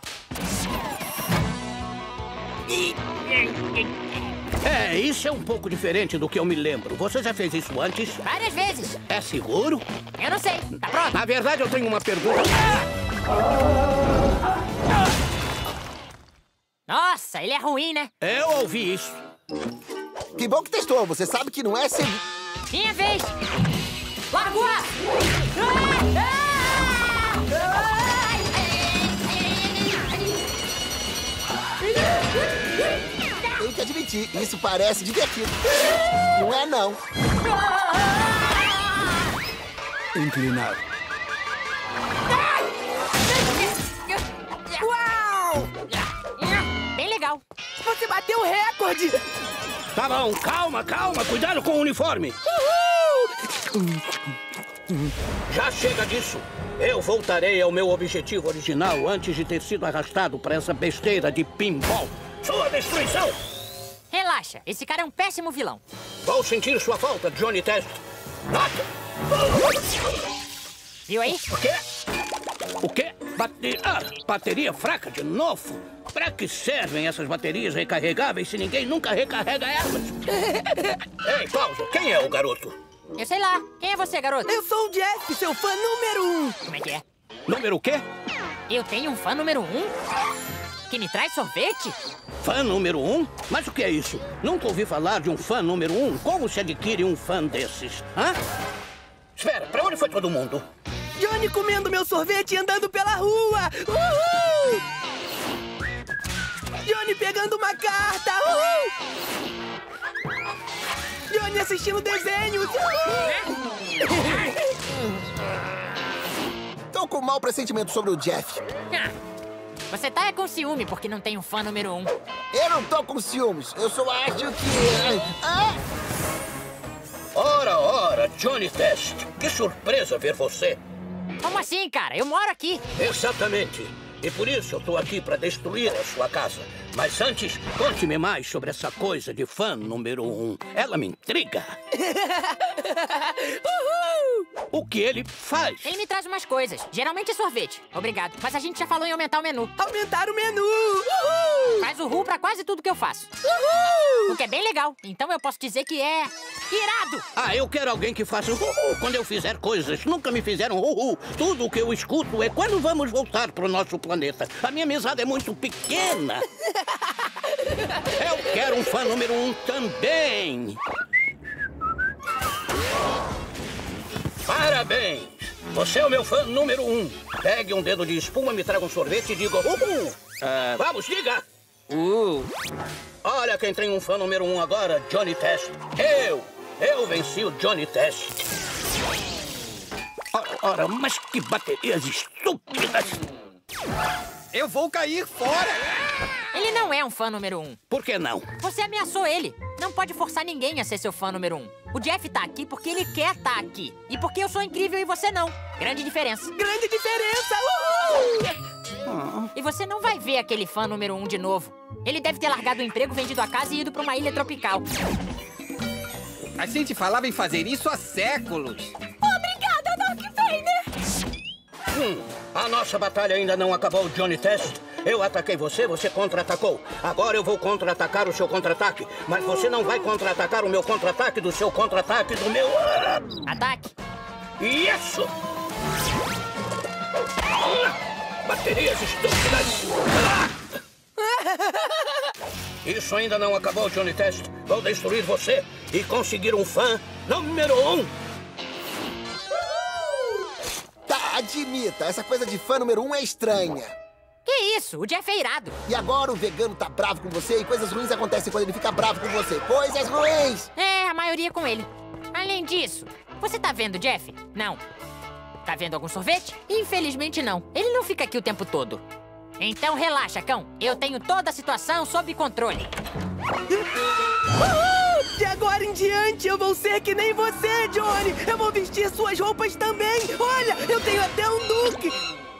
O: É, isso é um pouco diferente do que eu me lembro. Você já fez isso antes?
C: Várias vezes.
O: É seguro?
C: Eu não sei. Tá pronto?
O: Na verdade, eu tenho uma pergunta.
C: Nossa, ele é ruim, né?
O: Eu ouvi isso.
D: Que bom que testou. Você sabe que não é seguro.
C: Minha vez! Largou! Ah!
D: Tenho que admitir, isso parece divertido. Não é, não.
P: Inclinar.
C: Uau! Bem legal.
A: Você bateu o recorde!
O: Tá bom, calma, calma. Cuidado com o uniforme.
A: Uhul!
O: Já chega disso. Eu voltarei ao meu objetivo original antes de ter sido arrastado para essa besteira de pinball. Sua destruição!
C: Relaxa, esse cara é um péssimo vilão.
O: Vou sentir sua falta, Johnny Test. Nota!
C: Viu aí?
O: O quê? O quê? Bate... Ah, bateria fraca de novo? Pra que servem essas baterias recarregáveis se ninguém nunca recarrega elas? Ei, pausa. Quem é o garoto?
C: Eu sei lá. Quem é você, garoto?
A: Eu sou o Jeff, seu fã número um.
C: Como é que é?
O: Número o quê?
C: Eu tenho um fã número um? Que me traz sorvete?
O: Fã número um? Mas o que é isso? Nunca ouvi falar de um fã número um. Como se adquire um fã desses? Hã? Espera, pra onde foi todo mundo?
A: Johnny comendo meu sorvete e andando pela rua. Uhul! Johnny pegando uma carta. Uhul! Johnny assistindo desenhos.
D: Tô com um mau pressentimento sobre o Jeff.
C: Ah, você tá é com ciúme porque não tem um fã número um.
D: Eu não tô com ciúmes. Eu só acho que... Ah!
O: Ora, ora, Johnny Test. Que surpresa ver você.
C: Como assim, cara? Eu moro aqui.
O: Exatamente. E por isso eu tô aqui pra destruir a sua casa. Mas antes, conte-me mais sobre essa coisa de fã número um. Ela me intriga.
C: Uhul!
O: O que ele faz?
C: Ele me traz umas coisas. Geralmente é sorvete. Obrigado. Mas a gente já falou em aumentar o menu.
A: Aumentar o menu! Uhul!
C: Faz o ru pra quase tudo que eu faço.
A: Uhul!
C: O que é bem legal. Então eu posso dizer que é... irado!
O: Ah, eu quero alguém que faça uhul quando eu fizer coisas. Nunca me fizeram uhul. Tudo o que eu escuto é quando vamos voltar pro nosso planeta. A minha mesada é muito pequena. Eu quero um fã número um também. Parabéns! Você é o meu fã número um. Pegue um dedo de espuma, me traga um sorvete e diga uhul. Ah, vamos, diga! Uh. Olha quem tem um fã número um agora, Johnny Test. Eu! Eu venci o Johnny Test. Ora, ora, mas que baterias estúpidas!
A: Eu vou cair fora!
C: Ele não é um fã número um.
O: Por que não?
C: Você ameaçou ele. Não pode forçar ninguém a ser seu fã número um. O Jeff tá aqui porque ele quer tá aqui. E porque eu sou incrível e você não. Grande diferença.
A: Grande diferença! Uhul!
C: E você não vai ver aquele fã número um de novo. Ele deve ter largado o emprego, vendido a casa e ido pra uma ilha tropical.
A: A gente falava em fazer isso há séculos.
Q: Obrigada, Darth Vader!
O: Hum, a nossa batalha ainda não acabou, Johnny Test. Eu ataquei você, você contra-atacou. Agora eu vou contra-atacar o seu contra-ataque. Mas você não vai contra-atacar o meu contra-ataque do seu contra-ataque do meu...
C: Ataque.
O: Isso! Baterias estúpidas! Isso ainda não acabou, Johnny Test. Vou destruir você e conseguir um fã número um.
D: Tá, admita, essa coisa de fã número um é estranha.
C: Que isso? O Jeff é irado.
D: E agora o vegano tá bravo com você e coisas ruins acontecem quando ele fica bravo com você. Coisas ruins!
C: É, a maioria com ele. Além disso, você tá vendo, Jeff? Não. Tá vendo algum sorvete? Infelizmente não. Ele não fica aqui o tempo todo. Então relaxa, cão. Eu tenho toda a situação sob controle.
A: Uhul! De agora em diante eu vou ser que nem você, Johnny. Eu vou vestir suas roupas também. Olha, eu tenho até um duque.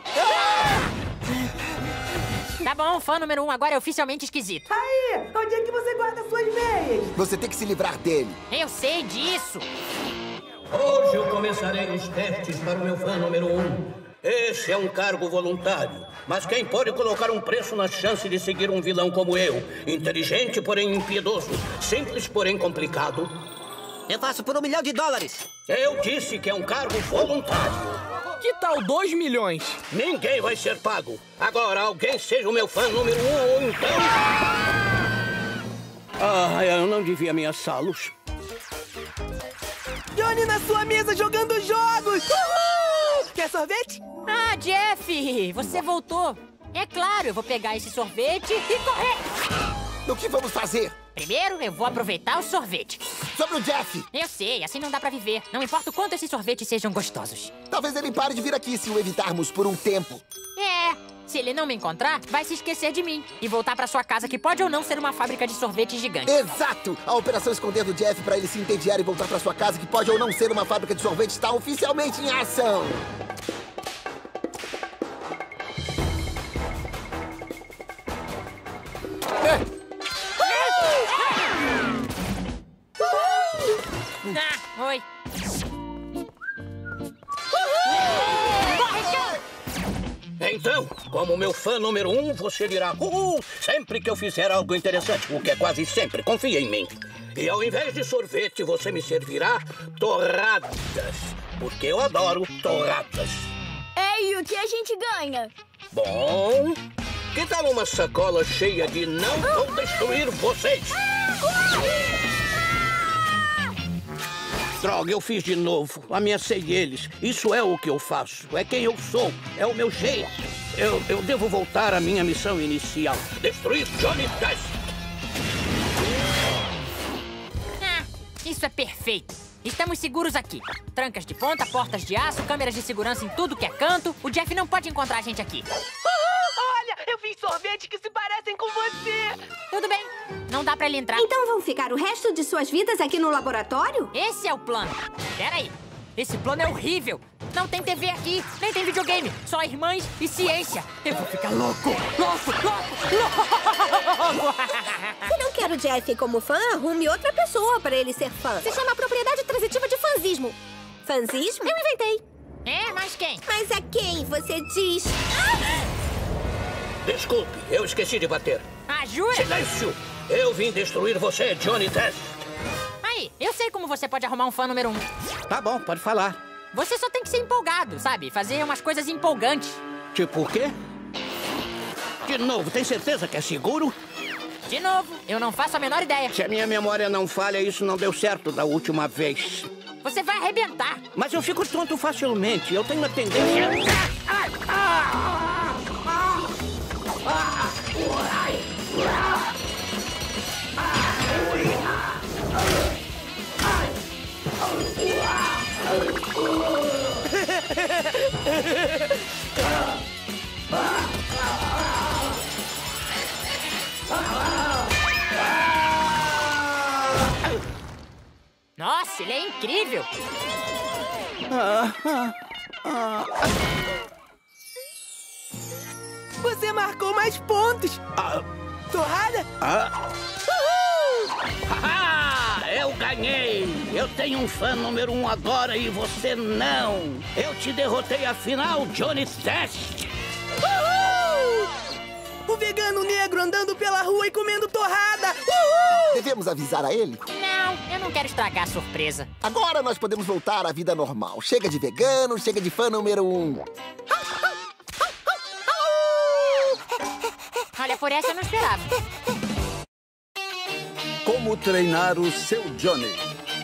C: Tá bom, fã número um agora é oficialmente esquisito.
A: Aí, onde é que você guarda suas meias?
D: Você tem que se livrar dele.
C: Eu sei disso.
O: Hoje eu começarei os testes para o meu fã número um. Esse é um cargo voluntário, mas quem pode colocar um preço na chance de seguir um vilão como eu? Inteligente, porém impiedoso. Simples, porém complicado.
J: Eu faço por um milhão de dólares.
O: Eu disse que é um cargo voluntário.
L: Que tal dois milhões?
O: Ninguém vai ser pago. Agora, alguém seja o meu fã número um ou então... Ah, eu não devia ameaçá-los.
A: Johnny na sua mesa jogando jogos! Uhul! Quer sorvete?
C: Ah, Jeff! Você voltou. É claro, eu vou pegar esse sorvete e correr!
D: O que vamos fazer?
C: Primeiro, eu vou aproveitar o sorvete.
D: Sobre o Jeff!
C: Eu sei, assim não dá pra viver. Não importa o quanto esses sorvetes sejam gostosos.
D: Talvez ele pare de vir aqui se o evitarmos por um tempo.
C: É, se ele não me encontrar, vai se esquecer de mim e voltar pra sua casa, que pode ou não ser uma fábrica de sorvete gigante.
D: Exato! A operação esconder do Jeff pra ele se entediar e voltar pra sua casa, que pode ou não ser uma fábrica de sorvete, está oficialmente em ação!
C: Ah, oi.
O: Então, como meu fã número um, você dirá uhul sempre que eu fizer algo interessante, o que é quase sempre. Confia em mim. E ao invés de sorvete, você me servirá torradas, porque eu adoro torradas.
Q: Ei, o que a gente ganha?
O: Bom, que tal uma sacola cheia de não vou destruir vocês? Droga, eu fiz de novo. Ameacei eles. Isso é o que eu faço. É quem eu sou. É o meu jeito. Eu, eu devo voltar à minha missão inicial. Destruir Johnny Test.
C: Ah, isso é perfeito. Estamos seguros aqui. Trancas de ponta, portas de aço, câmeras de segurança em tudo que é canto. O Jeff não pode encontrar a gente aqui.
A: Olha, eu fiz sorvete que se parecem com você.
C: Tudo bem. Não dá pra ele entrar.
F: Então vão ficar o resto de suas vidas aqui no laboratório?
C: Esse é o plano. Peraí. Esse plano é horrível. Não tem T V aqui, nem tem videogame. Só irmãs e ciência. Eu vou ficar louco, louco, louco, louco.
F: Se não quer o Jeff como fã, arrume outra pessoa para ele ser fã. Se chama propriedade transitiva de fanzismo. Fanzismo? Eu inventei.
C: É, mas quem?
F: Mas a quem você diz?
O: Desculpe, eu esqueci de bater.
C: Ah, jura?
O: Silêncio! Eu vim destruir você, Johnny Test.
C: Aí, eu sei como você pode arrumar um fã número um.
O: Tá bom, pode falar.
C: Você só tem que ser empolgado, sabe? Fazer umas coisas empolgantes.
O: Tipo o quê? De novo, tem certeza que é seguro?
C: De novo, eu não faço a menor ideia.
O: Se a minha memória não falha, isso não deu certo da última vez.
C: Você vai arrebentar.
O: Mas eu fico tonto facilmente. Eu tenho uma tendência... Ah, ah, ah, ah, ah, ah,
C: Nossa, ele é incrível!
O: Ah, ah, ah.
A: Você marcou mais pontos!
O: Ah.
A: Torrada?
O: Ah.
A: Uhul!
O: Ah, eu ganhei! Eu tenho um fã número um agora e você não! Eu te derrotei afinal, Johnny Test!
A: Uhul!
D: Uhul! Devemos avisar a ele?
C: Não, eu não quero estragar a surpresa.
D: Agora nós podemos voltar à vida normal. Chega de vegano, chega de fã número um.
C: Olha, por essa eu não esperava.
P: Como treinar o seu Johnny?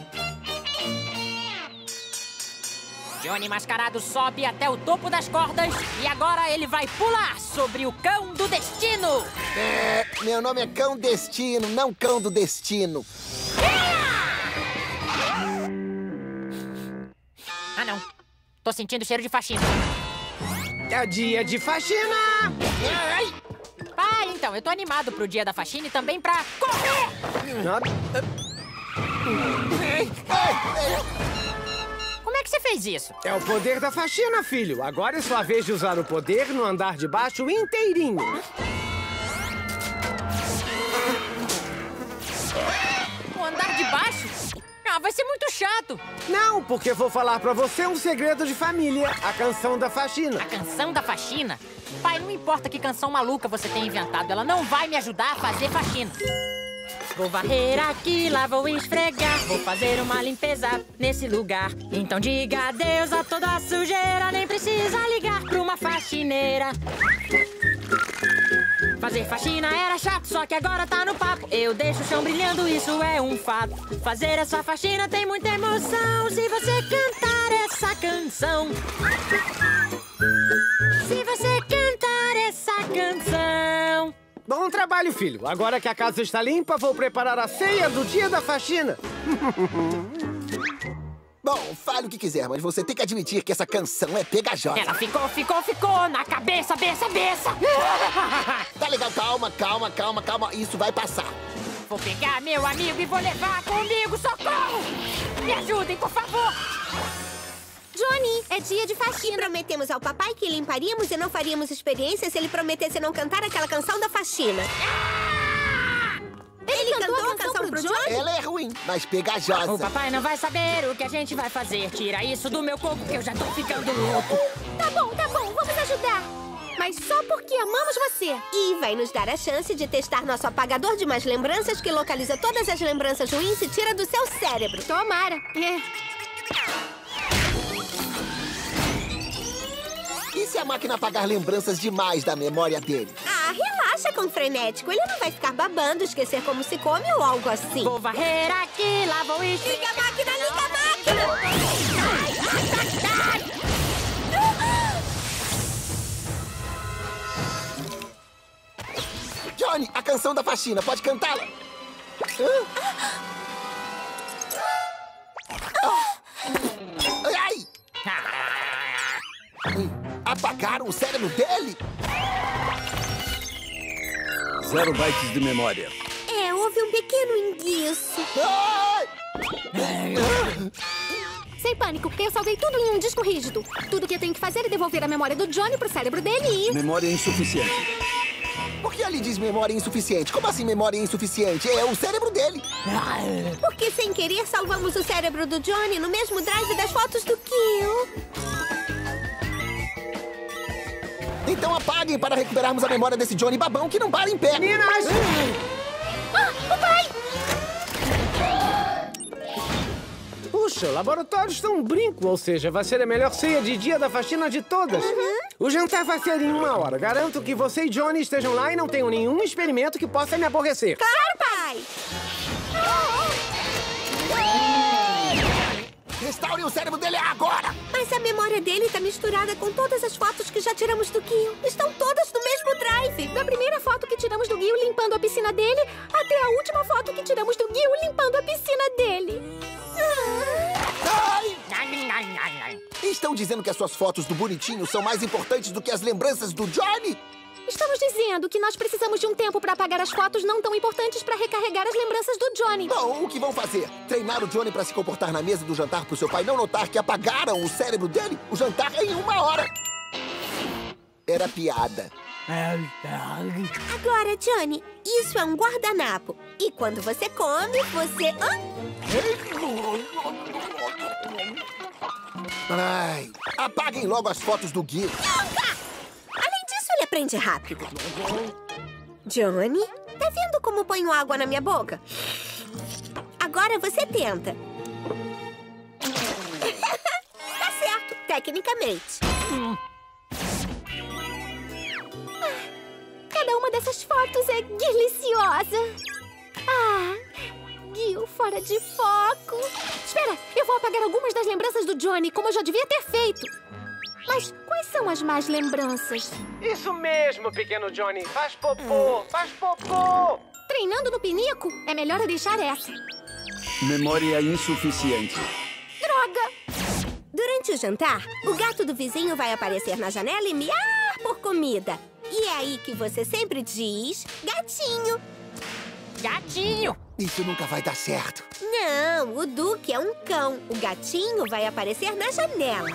C: Johnny Mascarado sobe até o topo das cordas e agora ele vai pular sobre o cão do destino.
D: É, meu nome é Cão Destino, não Cão do Destino.
C: Ah, não. Tô sentindo cheiro de faxina.
H: É dia de faxina!
C: Ai! Ah, então, eu tô animado pro dia da faxina e também pra correr! Como é que você fez isso?
H: É o poder da faxina, filho. Agora é sua vez de usar o poder no andar de baixo inteirinho.
C: O andar de baixo? Ah, vai ser muito chato.
H: Não, porque vou falar pra você um segredo de família. A canção da faxina.
C: A canção da faxina? Pai, não importa que canção maluca você tenha inventado, ela não vai me ajudar a fazer faxina. Vou varrer aqui, lá vou esfregar. Vou fazer uma limpeza nesse lugar. Então diga adeus a toda a sujeira. Nem precisa ligar pra uma faxineira. Fazer faxina era chato, só que agora tá no papo. Eu deixo o chão brilhando, isso é um fato. Fazer essa faxina tem muita emoção. Se você cantar essa canção. Se você cantar essa canção.
H: Bom trabalho, filho. Agora que a casa está limpa, vou preparar a ceia do dia da faxina.
D: Bom, fale o que quiser, mas você tem que admitir que essa canção é pegajosa.
C: Ela ficou, ficou, ficou na cabeça, beça, beça.
D: Tá legal, calma, calma, calma, calma. Isso vai passar.
C: Vou pegar meu amigo e vou levar comigo, socorro! Me ajudem, por favor!
F: Johnny, é dia de faxina. Prometemos ao papai que limparíamos e não faríamos experiência se ele prometesse não cantar aquela canção da faxina. Ah! Ele, ele cantou, cantou a canção, canção pro Johnny? Johnny?
D: Ela é ruim, mas pegajosa.
C: O papai não vai saber o que a gente vai fazer. Tira isso do meu corpo que eu já tô ficando louco.
Q: Tá bom, tá bom, vamos ajudar. Mas só porque amamos você.
F: E vai nos dar a chance de testar nosso apagador de más lembranças que localiza todas as lembranças ruins e tira do seu cérebro.
Q: Tomara. É.
D: E se a máquina apagar lembranças demais da memória dele?
F: Ah, relaxa com o frenético. Ele não vai ficar babando, esquecer como se come ou algo assim.
C: Vou varrer aqui, lá vou ir.
F: Liga a máquina, liga a máquina!
D: Johnny, a canção da faxina, pode cantá-la? Ai! Apagaram o cérebro dele?
P: Zero bytes de memória.
F: É, houve um pequeno enguiço.
Q: Sem pânico, eu salvei tudo em um disco rígido. Tudo que eu tenho que fazer é devolver a memória do Johnny pro cérebro dele e...
P: Memória insuficiente.
D: Por que ele diz memória insuficiente? Como assim memória insuficiente? É o cérebro dele.
F: Porque sem querer salvamos o cérebro do Johnny no mesmo drive das fotos do Kill.
D: Então apaguem para recuperarmos a memória desse Johnny babão que não para em pé.
H: Meninas!
Q: Ah, o pai!
H: Puxa, o laboratório está um brinco, ou seja, vai ser a melhor ceia de dia da faxina de todas. Uhum. O jantar vai ser em uma hora. Garanto que você e Johnny estejam lá e não tenham nenhum experimento que possa me aborrecer.
F: Claro, pai!
D: Restaurem o cérebro dele agora!
F: Mas a memória dele está misturada com todas as fotos que já tiramos do Gil. Estão todas no mesmo drive.
Q: Da primeira foto que tiramos do Gil limpando a piscina dele, até a última foto que tiramos do Gil limpando a piscina dele.
D: Ai! Estão dizendo que as suas fotos do bonitinho são mais importantes do que as lembranças do Johnny?
Q: Estamos dizendo que nós precisamos de um tempo para apagar as fotos não tão importantes para recarregar as lembranças do Johnny.
D: Bom, o que vão fazer? Treinar o Johnny para se comportar na mesa do jantar pro seu pai não notar que apagaram o cérebro dele? O jantar é em uma hora. Era piada.
F: Agora, Johnny, isso é um guardanapo. E quando você come, você... Hã?
D: Ai, apaguem logo as fotos do Gil.
F: Nunca! Além disso, ele aprende rápido. Johnny, tá Tá vendo como ponho água na minha boca? Agora você tenta. Tá certo, tecnicamente.
Q: Hum. Cada uma dessas fotos é deliciosa. Ah, Gil fora de foco. Espera, eu vou apagar algumas das lembranças do Johnny, como eu já devia ter feito. Mas quais são as más lembranças?
H: Isso mesmo, pequeno Johnny. Faz popô, faz popô.
Q: Treinando no pinico? É melhor eu deixar essa.
P: Memória insuficiente.
Q: Droga!
F: Durante o jantar, o gato do vizinho vai aparecer na janela e miar por comida. E é aí que você sempre diz, gatinho.
C: Gatinho!
D: Isso nunca vai dar certo.
F: Não, o Duque é um cão. O gatinho vai aparecer na janela.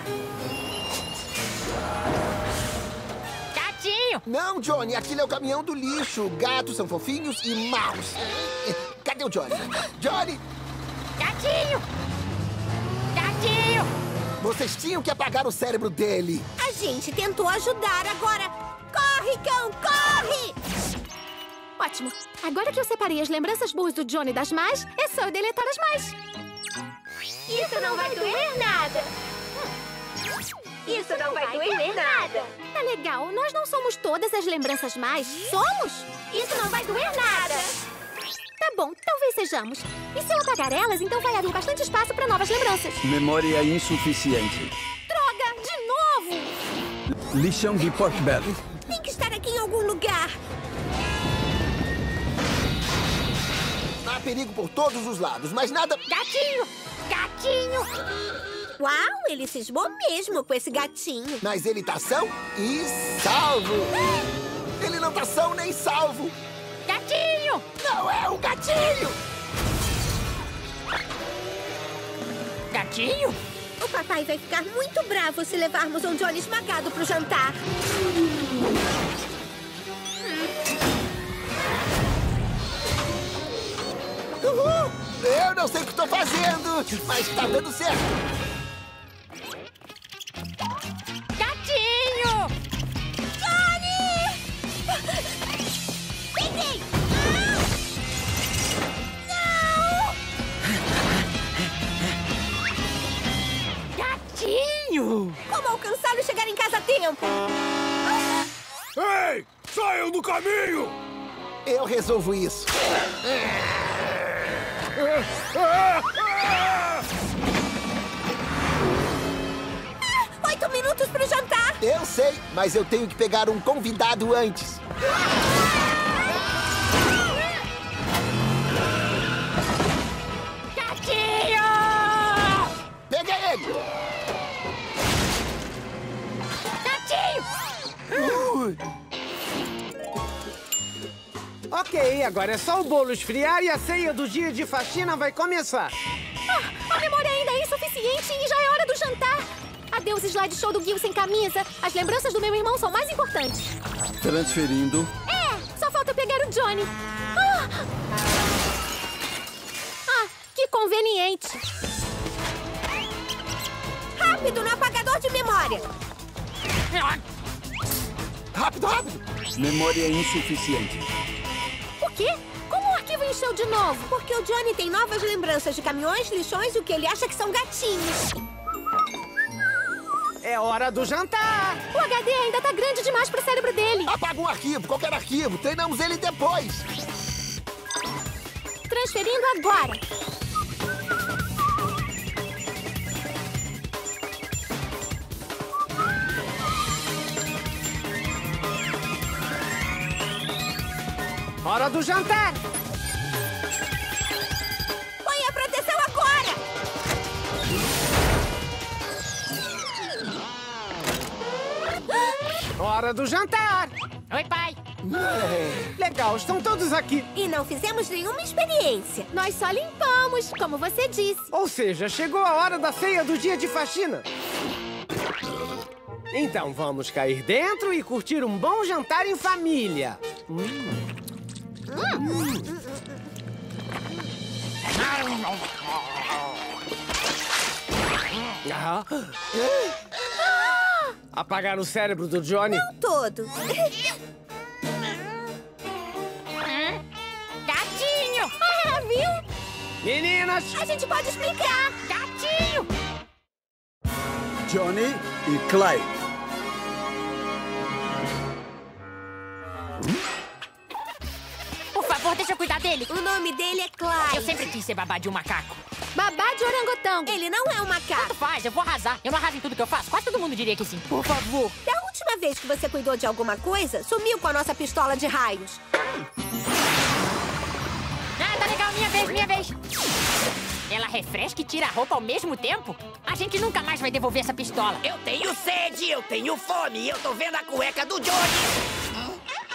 C: Gatinho!
D: Não, Johnny, aquilo é o caminhão do lixo. Gatos são fofinhos e maus. Cadê o Johnny? Johnny!
C: Gatinho! Gatinho!
D: Vocês tinham que apagar o cérebro dele.
F: A gente tentou ajudar, agora... Corre, cão, corre!
Q: Ótimo. Agora que eu separei as lembranças boas do Johnny das más, é só eu deletar as más.
F: Isso não vai doer nada. Isso não vai doer nada.
Q: Tá legal, nós não somos todas as lembranças más. Somos?
F: Isso não vai doer nada.
Q: Tá bom, talvez sejamos. E se eu apagar elas, então vai haver bastante espaço para novas lembranças.
P: Memória insuficiente.
Q: Droga, de novo!
P: Lixão de Pork Belly.
F: Tem que estar aqui em algum lugar.
D: Há perigo por todos os lados, mas nada...
C: Gatinho! Gatinho!
F: Uau, ele cismou mesmo com esse gatinho.
D: Mas ele tá são e salvo. Ele não tá são nem salvo.
C: Gatinho!
D: Não é um gatinho!
C: Gatinho?
F: O papai vai ficar muito bravo se levarmos um Johnny esmagado pro jantar.
D: Uhul! Eu não sei o que tô fazendo, mas tá dando certo.
C: Gatinho!
F: Johnny! Peguei!
C: Não! Gatinho!
F: Como alcançá-lo e chegar em casa a tempo?
M: Ei! Saiam do caminho!
D: Eu resolvo isso.
F: Oito minutos pro jantar!
D: Eu sei, mas eu tenho que pegar um convidado antes.
C: Gatinho!
D: Pega ele!
C: Gatinho!
D: Uh.
H: Ok, agora é só o bolo esfriar e a ceia do dia de faxina vai começar.
Q: Ah, a memória ainda é insuficiente e já é hora do jantar. Adeus, slideshow do Gil sem camisa. As lembranças do meu irmão são mais importantes.
P: Transferindo.
Q: É, só falta pegar o Johnny. Ah, ah que conveniente.
F: Rápido no apagador de memória.
D: Rápido, rápido.
P: Memória insuficiente.
Q: O quê? Como o arquivo encheu de novo?
F: Porque o Johnny tem novas lembranças de caminhões, lixões e o que ele acha que são gatinhos.
H: É hora do jantar!
Q: O H D ainda tá grande demais pro cérebro dele.
D: Apaga um arquivo, qualquer arquivo. Treinamos ele depois.
Q: Transferindo agora.
H: Hora do jantar!
F: Põe a proteção agora!
H: Hora do jantar!
C: Oi, pai!
H: Legal, estão todos aqui.
F: E não fizemos nenhuma experiência.
Q: Nós só limpamos, como você disse.
H: Ou seja, chegou a hora da ceia do dia de faxina. Então vamos cair dentro e curtir um bom jantar em família. Hum. Hum. Ah. Apagar o cérebro do Johnny?
F: Não todo.
H: Meninas!
F: A gente pode explicar!
C: Gatinho!
B: Johnny e Clyde.
C: Por favor, deixa eu cuidar dele.
F: O nome dele é Clyde.
C: Eu sempre quis ser babá de um macaco.
Q: Babá de orangotango.
F: Ele não é um macaco.
C: Tanto faz, eu vou arrasar. Eu não arraso em tudo que eu faço. Quase todo mundo diria que sim. Por favor.
F: Da última vez que você cuidou de alguma coisa, sumiu com a nossa pistola de raios.
C: Ah, tá legal. Minha vez, minha vez. Ela refresca e tira a roupa ao mesmo tempo? A gente nunca mais vai devolver essa pistola.
L: Eu tenho sede, eu tenho fome e eu tô vendo a cueca do Johnny.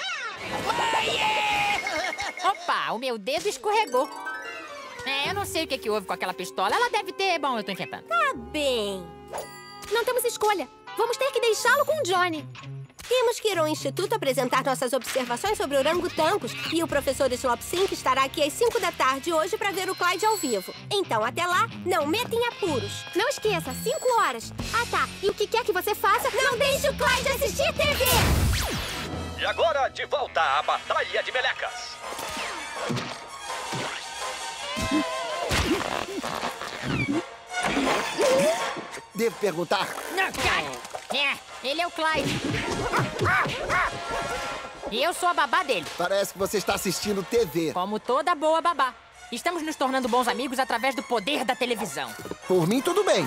L: Mãe!
C: Opa, o meu dedo escorregou. É, eu não sei o que, que houve com aquela pistola. Ela deve ter... Bom, eu tô inventando.
F: Tá bem.
Q: Não temos escolha. Vamos ter que deixá-lo com o Johnny.
F: Temos que ir ao instituto apresentar nossas observações sobre orangotangos. E o professor Slopsink estará aqui às cinco da tarde hoje para ver o Clyde ao vivo. Então, até lá, não meta em apuros.
Q: Não esqueça, cinco horas. Ah, tá. E o que quer que você faça, não deixe o Clyde assistir T V!
N: E agora, de volta à Batalha de Melecas.
D: Devo perguntar?
C: Não, cara. É, ele é o Clyde. E eu sou a babá dele.
D: Parece que você está assistindo T V.
C: Como toda boa babá. Estamos nos tornando bons amigos através do poder da televisão.
D: Por mim, tudo bem.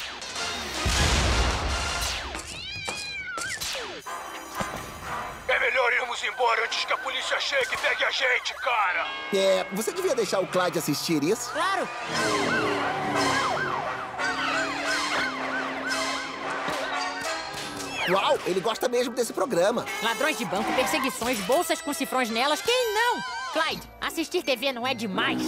R: É melhor irmos embora antes que a polícia chegue e pegue a gente, cara.
D: É, você devia deixar o Clyde assistir isso?
C: Claro.
D: Uau, ele gosta mesmo desse programa.
C: Ladrões de banco, perseguições, bolsas com cifrões nelas. Quem não? Clyde, assistir T V não é demais?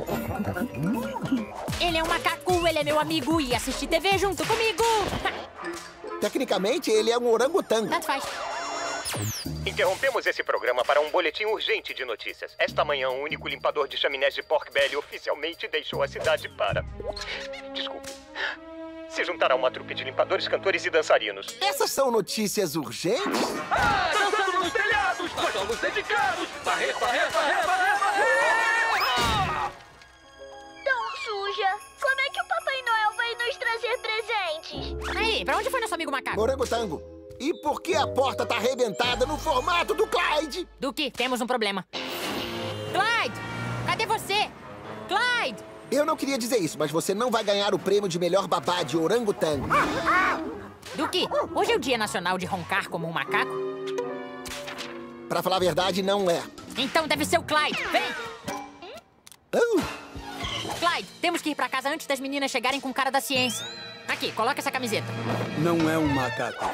C: Ele é um macaco, ele é meu amigo e assistir T V junto comigo.
D: Tecnicamente, ele é um orangotango.
C: Tanto faz.
I: Interrompemos esse programa para um boletim urgente de notícias. Esta manhã, o único limpador de chaminés de Pork Belly oficialmente deixou a cidade para... Desculpe. Se juntar a uma trupe de limpadores, cantores e dançarinos.
D: Essas são notícias urgentes?
R: Ah, dançando nos telhados! Nós somos dedicados! Varrer, varrer, varrer, varrer, varrer!
S: Tão suja! Como é que o Papai Noel vai nos trazer presentes?
C: Aí, pra onde foi nosso amigo macaco?
D: Orangotango. E por que a porta tá arrebentada no formato do Clyde?
C: Duque, temos um problema. Clyde! Cadê você? Clyde!
D: Eu não queria dizer isso, mas você não vai ganhar o prêmio de melhor babá de orangotango.
C: Duque, hoje é o Dia Nacional de Roncar como um macaco?
D: Pra falar a verdade, não é.
C: Então deve ser o Clyde. Vem!
D: Uh.
C: Clyde, temos que ir pra casa antes das meninas chegarem com cara da ciência. Aqui, coloca essa camiseta.
B: Não é um macaco.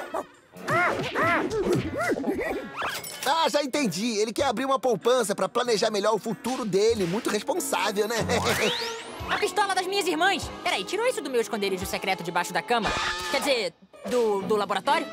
D: Ah, já entendi. Ele quer abrir uma poupança pra planejar melhor o futuro dele. Muito responsável, né?
C: A pistola das minhas irmãs. Peraí, tirou isso do meu esconderijo secreto debaixo da cama? Quer dizer, do, do laboratório?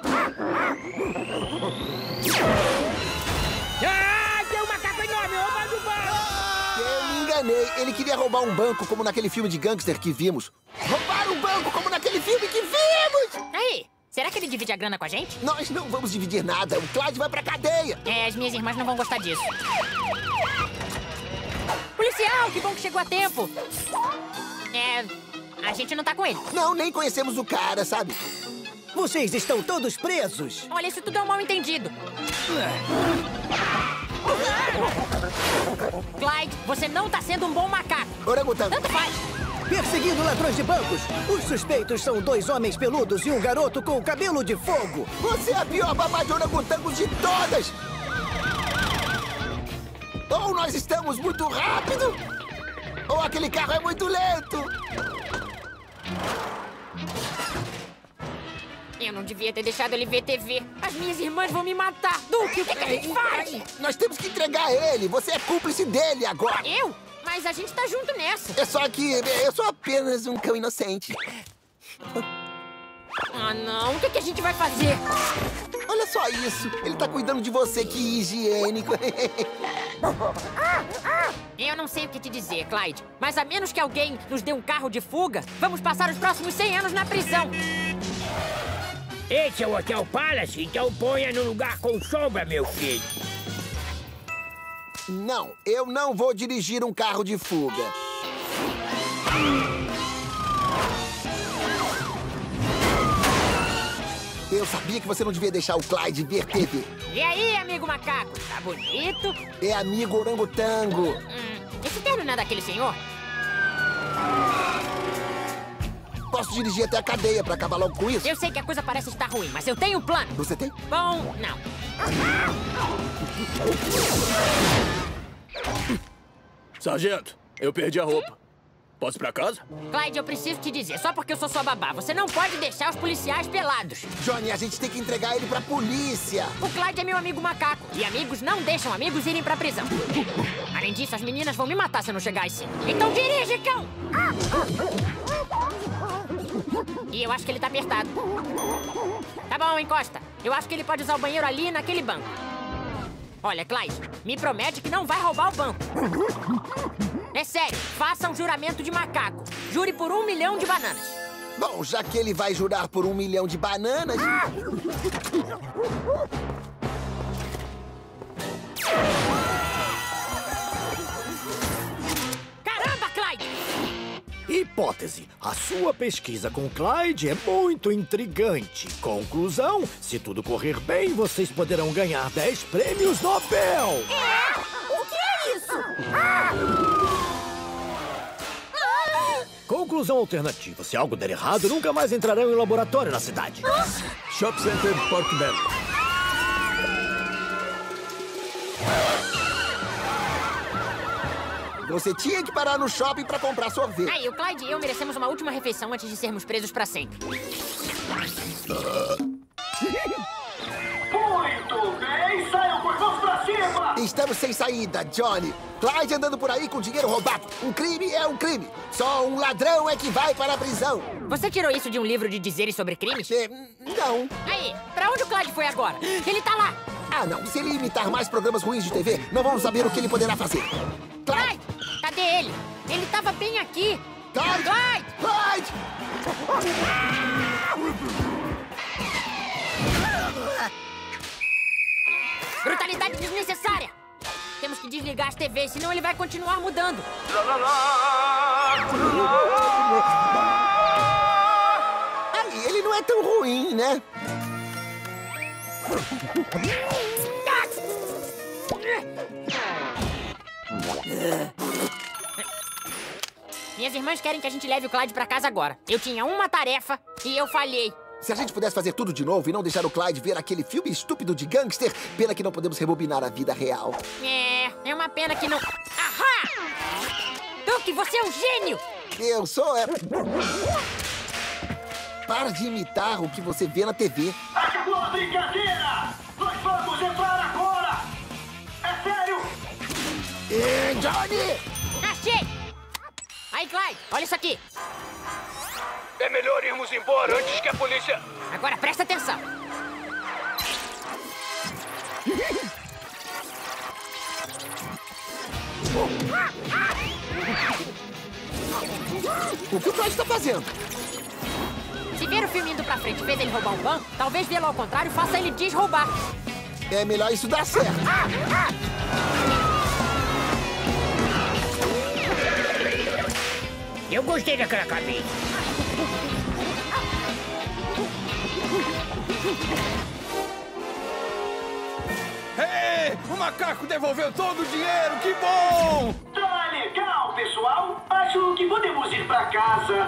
L: Ah, tem um macaco enorme roubando o banco!
D: Eu me enganei. Ele queria roubar um banco, como naquele filme de gangster que vimos. Roubar um banco, como naquele filme que vimos!
C: Aí, será que ele divide a grana com a gente?
D: Nós não vamos dividir nada. O Clyde vai pra cadeia.
C: É, as minhas irmãs não vão gostar disso. Policial, que bom que chegou a tempo. É, a gente não tá com ele.
D: Não, nem conhecemos o cara, sabe?
M: Vocês estão todos presos.
C: Olha, isso tudo é um mal-entendido. Clyde, você não tá sendo um bom macaco.
D: Orangotango.
C: Tanto faz.
M: Perseguindo ladrões de bancos. Os suspeitos são dois homens peludos e um garoto com cabelo de fogo.
D: Você é a pior babá de orangotangos de todas. Ou nós estamos muito rápido, ou aquele carro é muito lento.
C: Eu não devia ter deixado ele ver T V. As minhas irmãs vão me matar. Duque, o que, que a gente faz?
D: Nós temos que entregar ele. Você é cúmplice dele agora.
C: Eu? Mas a gente tá junto nessa.
D: É só que eu sou apenas um cão inocente.
C: Ah, não. O que, que a gente vai fazer?
D: Olha só isso. Ele tá cuidando de você. Que higiênico.
C: Eu não sei o que te dizer, Clyde. Mas a menos que alguém nos dê um carro de fuga, vamos passar os próximos cem anos na prisão.
L: Esse é o Hotel Palace, então ponha no lugar com sombra, meu filho.
D: Não, eu não vou dirigir um carro de fuga. Eu sabia que você não devia deixar o Clyde ver T V.
C: E aí, amigo macaco? Tá bonito?
D: É amigo orangotango.
C: Hum, esse terno não é daquele senhor?
D: Posso dirigir até a cadeia pra acabar logo com isso?
C: Eu sei que a coisa parece estar ruim, mas eu tenho um plano.
D: Você tem?
C: Bom, não.
G: Sargento, eu perdi a roupa. Posso ir pra casa?
C: Clyde, eu preciso te dizer, só porque eu sou sua babá, você não pode deixar os policiais pelados.
D: Johnny, a gente tem que entregar ele pra polícia.
C: O Clyde é meu amigo macaco, e amigos não deixam amigos irem pra prisão. Além disso, as meninas vão me matar se eu não chegar assim. Então dirige, cão! E eu acho que ele tá apertado. Tá bom, encosta. Eu acho que ele pode usar o banheiro ali naquele banco. Olha, Clyde, me promete que não vai roubar o banco. É sério, faça um juramento de macaco. Jure por um milhão de bananas.
D: Bom, já que ele vai jurar por um milhão de bananas...
C: Caramba, Clyde!
M: Hipótese. A sua pesquisa com Clyde é muito intrigante. Conclusão, se tudo correr bem, vocês poderão ganhar dez prêmios Nobel.
Q: É? O que é isso?
M: Conclusão alternativa. Se algo der errado, nunca mais entrarão em laboratório na cidade.
P: Shop Center Pork Belly.
D: Você tinha que parar no shopping pra comprar sorvete.
C: Aí, o Clyde e eu merecemos uma última refeição antes de sermos presos pra sempre.
R: Muito bem, saiam com as mãos pra cima!
D: Estamos sem saída, Johnny. Clyde andando por aí com dinheiro roubado. Um crime é um crime. Só um ladrão é que vai para a prisão.
C: Você tirou isso de um livro de dizeres sobre crimes?
D: É, não.
C: Aí, pra onde o Clyde foi agora? Ele tá lá.
D: Ah, não. Se ele imitar mais programas ruins de T V, não vamos saber o que ele poderá fazer.
C: Clyde! Cadê ele? Ele tava bem aqui.
D: Clyde!
C: Clyde!
D: Clyde!
C: Brutalidade desnecessária! Temos que desligar as T Vs, senão ele vai continuar mudando.
D: Aí, ele não é tão ruim, né?
C: Minhas irmãs querem que a gente leve o Clyde pra casa agora. Eu tinha uma tarefa e eu falhei.
D: Se a gente pudesse fazer tudo de novo e não deixar o Clyde ver aquele filme estúpido de gangster, pena que não podemos rebobinar a vida real.
C: É, é uma pena que não... Ahá! Duke, você é um gênio!
D: Eu sou, é... Para de imitar o que você vê na T V.
R: Acabou a brincadeira! Nós vamos entrar agora! É sério!
D: E Johnny!
C: Achei! Aí, Clyde, olha isso aqui.
R: É melhor irmos embora antes que a polícia...
C: Agora presta atenção.
D: O que o Clyde está fazendo?
C: Se ver o filme indo pra frente fez ele roubar um banco, talvez vê-lo ao contrário faça ele desroubar.
D: É melhor isso dar certo.
C: Eu gostei daquela cabine.
P: Ei, o macaco devolveu todo o dinheiro, que bom!
R: Tá legal, pessoal. Acho que podemos ir pra casa.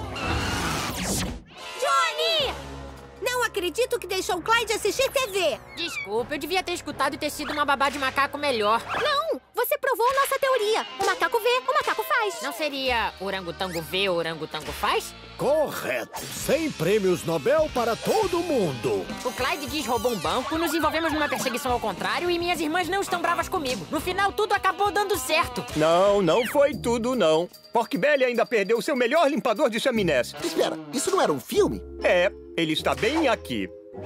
F: Johnny! Não acredito que deixou o Clyde assistir T V.
C: Desculpa, eu devia ter escutado e ter sido uma babá de macaco melhor.
Q: Não, você provou nossa teoria. O macaco vê, o macaco faz.
C: Não seria orangotango vê, orangotango faz?
M: Correto. cem prêmios Nobel para todo mundo.
C: O Clyde desroubou um banco, nos envolvemos numa perseguição ao contrário e minhas irmãs não estão bravas comigo. No final, tudo acabou dando certo.
N: Não, não foi tudo, não. Pork Belly ainda perdeu seu melhor limpador de chaminés.
D: Espera, isso não era um filme?
N: É, ele está bem aqui.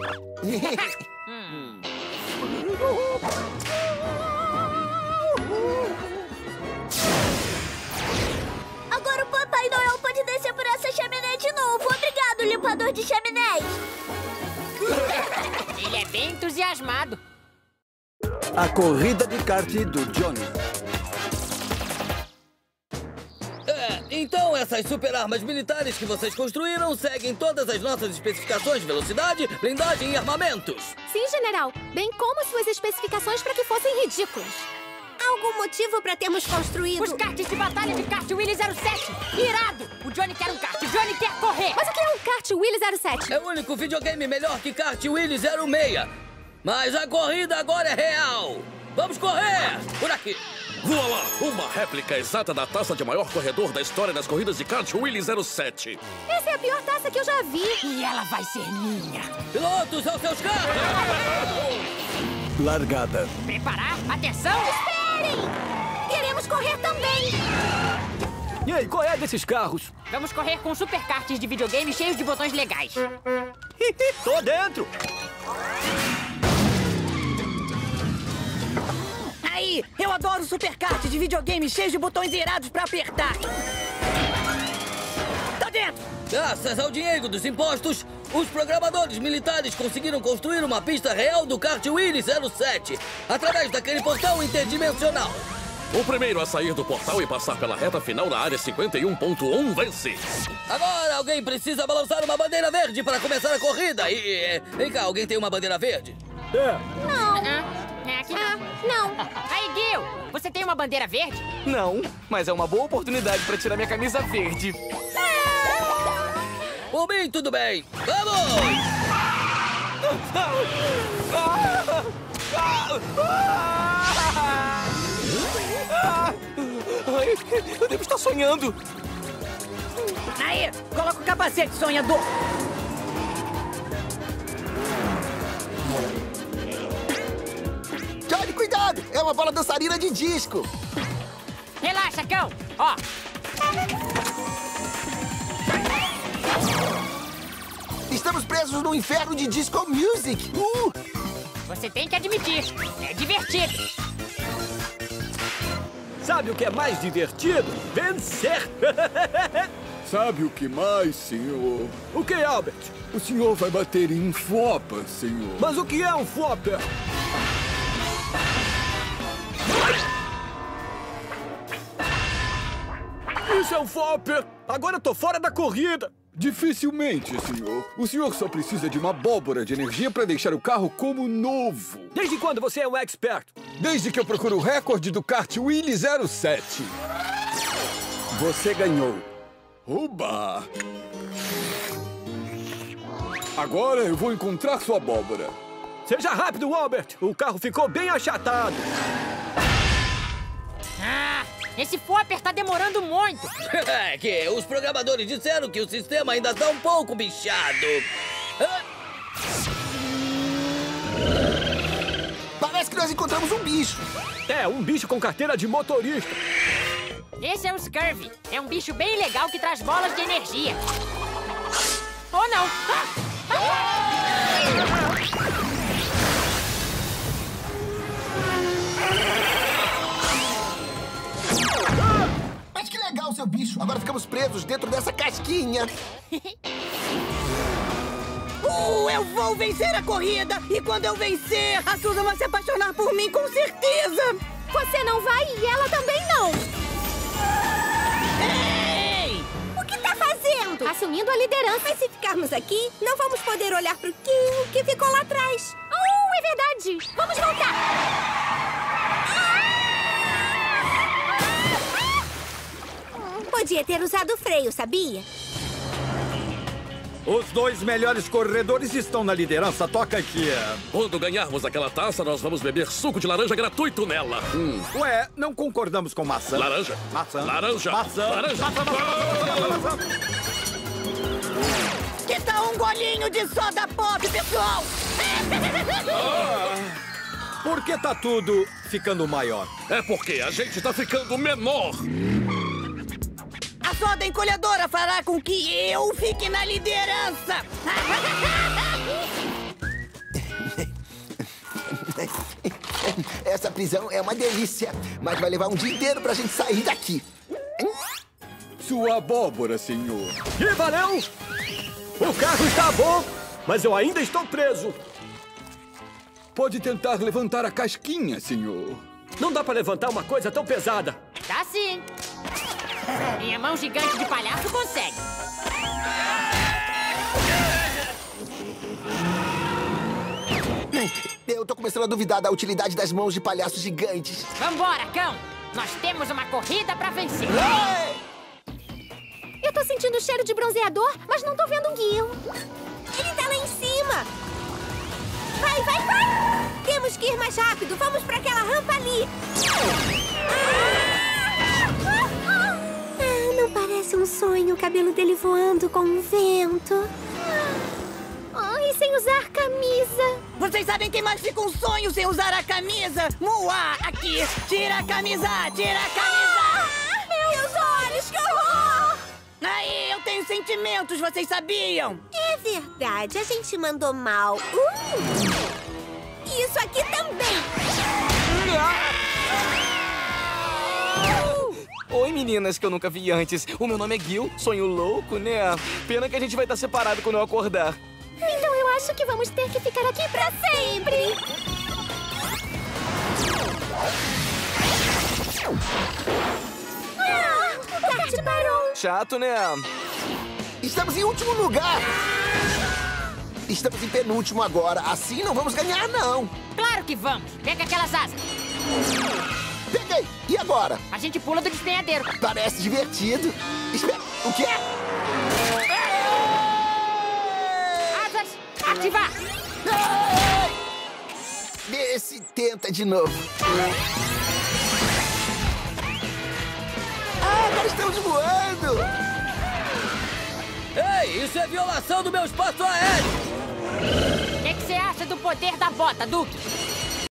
C: hum.
S: Agora o Papai Noel pode descer por essa chaminé de novo. Obrigado, limpador de chaminés.
C: Ele é bem entusiasmado.
P: A corrida de kart do Johnny.
O: É,
T: Então essas super armas militares que vocês construíram seguem todas as nossas especificações de velocidade, blindagem e armamentos.
Q: Sim, general. Bem como suas especificações para que fossem ridículas.
F: Algum motivo para termos construído...
C: Os karts de batalha de Kart Willy zero sete. Irado! O Johnny quer um kart, o Johnny quer correr.
Q: Mas o que é um Kart Willy zero sete?
T: É o único videogame melhor que Kart Willy zero seis. Mas a corrida agora é real. Vamos correr! Por aqui.
G: Voa lá! Uma réplica exata da taça de maior corredor da história das corridas de Kart Willy zero sete.
Q: Essa é a pior taça que eu já vi.
C: E ela vai ser minha.
T: Pilotos, aos seus carros!
B: Largada.
C: Preparar? Atenção!
Q: Esperem! Queremos correr também!
B: E aí, qual é desses carros?
C: Vamos correr com super karts de videogame cheios de botões legais.
B: Tô dentro!
A: Aí, eu adoro super kart de videogame cheios de botões irados pra apertar. Tô dentro!
T: Graças ao dinheiro dos impostos, os programadores militares conseguiram construir uma pista real do Kart Willy zero sete através daquele portão interdimensional.
G: O primeiro a sair do portal e passar pela reta final na área cinquenta e um ponto um vence.
T: Agora alguém precisa balançar uma bandeira verde para começar a corrida. E, vem cá, alguém tem uma bandeira verde?
B: É.
Q: Não.
C: É aqui
Q: ah, não.
C: Aí, Gil, você tem uma bandeira verde?
U: Não, mas é uma boa oportunidade para tirar minha camisa verde.
T: Por mim, tudo bem. Vamos!
U: Eu devo estar sonhando.
A: Aí, coloca o capacete, sonhador.
D: Johnny, cuidado! É uma bola dançarina de disco.
C: Relaxa, cão. Ó.
D: Estamos presos no inferno de disco music. Uh!
C: Você tem que admitir, é divertido.
B: Sabe o que é mais divertido? Vencer!
P: Sabe o que mais, senhor?
B: O que, Albert?
P: O senhor vai bater em um flopper, senhor.
B: Mas o que é um flopper? Isso é um flopper! Agora eu tô fora da corrida!
P: Dificilmente, senhor. O senhor só precisa de uma abóbora de energia para deixar o carro como novo.
B: Desde quando você é um expert?
P: Desde que eu procuro o recorde do Kart Willy zero sete.
B: Você ganhou.
P: Oba! Agora eu vou encontrar sua abóbora.
B: Seja rápido, Albert. O carro ficou bem achatado.
C: Ah, esse flopper tá demorando muito.
T: É que os programadores disseram que o sistema ainda tá um pouco bichado.
D: Parece que nós encontramos um bicho.
B: É, um bicho com carteira de motorista.
C: Esse é o Scurvy. É um bicho bem legal que traz bolas de energia. Ou não. Ah! Ah!
D: Mas que legal, seu bicho. Agora ficamos presos dentro dessa casquinha.
A: Uh, eu vou vencer a corrida! E quando eu vencer, a Susan vai se apaixonar por mim, com certeza!
Q: Você não vai e ela também não!
A: Ei!
F: O que tá fazendo?
Q: Assumindo a liderança.
F: Mas se ficarmos aqui, não vamos poder olhar pro Kim, que ficou lá atrás.
Q: Oh, é verdade! Vamos voltar!
F: Podia ter usado o freio, sabia?
M: Os dois melhores corredores estão na liderança. Toca aqui.
G: Quando ganharmos aquela taça, nós vamos beber suco de laranja gratuito nela.
M: Hum. Ué, não concordamos com maçã.
G: Laranja.
M: Maçã.
G: Laranja.
M: Maçã.
G: Laranja.
M: Maçã, maçã, maçã, maçã.
A: Que tal um golinho de soda pop, pessoal?
M: Ah, por que tá tudo ficando maior?
G: É porque a gente tá ficando menor.
A: A soda encolhedora fará com que eu fique na liderança.
D: Essa prisão é uma delícia, mas vai levar um dia inteiro pra gente sair daqui.
P: Sua abóbora, senhor.
B: E valeu! O carro está bom, mas eu ainda estou preso.
P: Pode tentar levantar a casquinha, senhor.
B: Não dá pra levantar uma coisa tão pesada.
C: Dá sim. Minha mão gigante de palhaço consegue.
D: Eu tô começando a duvidar da utilidade das mãos de palhaços gigantes.
C: Vambora, cão! Nós temos uma corrida pra vencer.
Q: Eu tô sentindo cheiro de bronzeador, mas não tô vendo o Gil.
F: Ele tá lá em cima. Vai, vai, vai! Temos que ir mais rápido. Vamos pra aquela rampa ali. Ah, não parece um sonho o cabelo dele voando com o vento.
Q: Ah, e sem usar camisa.
J: Vocês sabem que mais fica um sonho sem usar a camisa? Muá, aqui! Tira a camisa! Tira a camisa!
F: Ah, meus olhos, que horror!
J: Aí, eu tenho sentimentos, vocês sabiam?
F: É verdade, a gente mandou mal. Uh! Isso aqui também!
U: Oi, meninas que eu nunca vi antes. O meu nome é Gil, sonho louco, né? Pena que a gente vai estar separado quando eu acordar.
Q: Então eu acho que vamos ter que ficar aqui pra sempre.
F: Ah, o kart parou.
U: Chato, né?
D: Estamos em último lugar. Estamos em penúltimo agora. Assim não vamos ganhar, não.
C: Claro que vamos. Pega aquelas asas.
D: Peguei. E agora?
C: A gente pula do despenhadeiro.
D: Parece divertido. Espera. O quê?
C: Asas, ativar.
D: Vê se tenta de novo. Ah, agora estamos voando.
T: Ei, isso é violação do meu espaço aéreo!
C: O que você acha do poder da bota, Duke?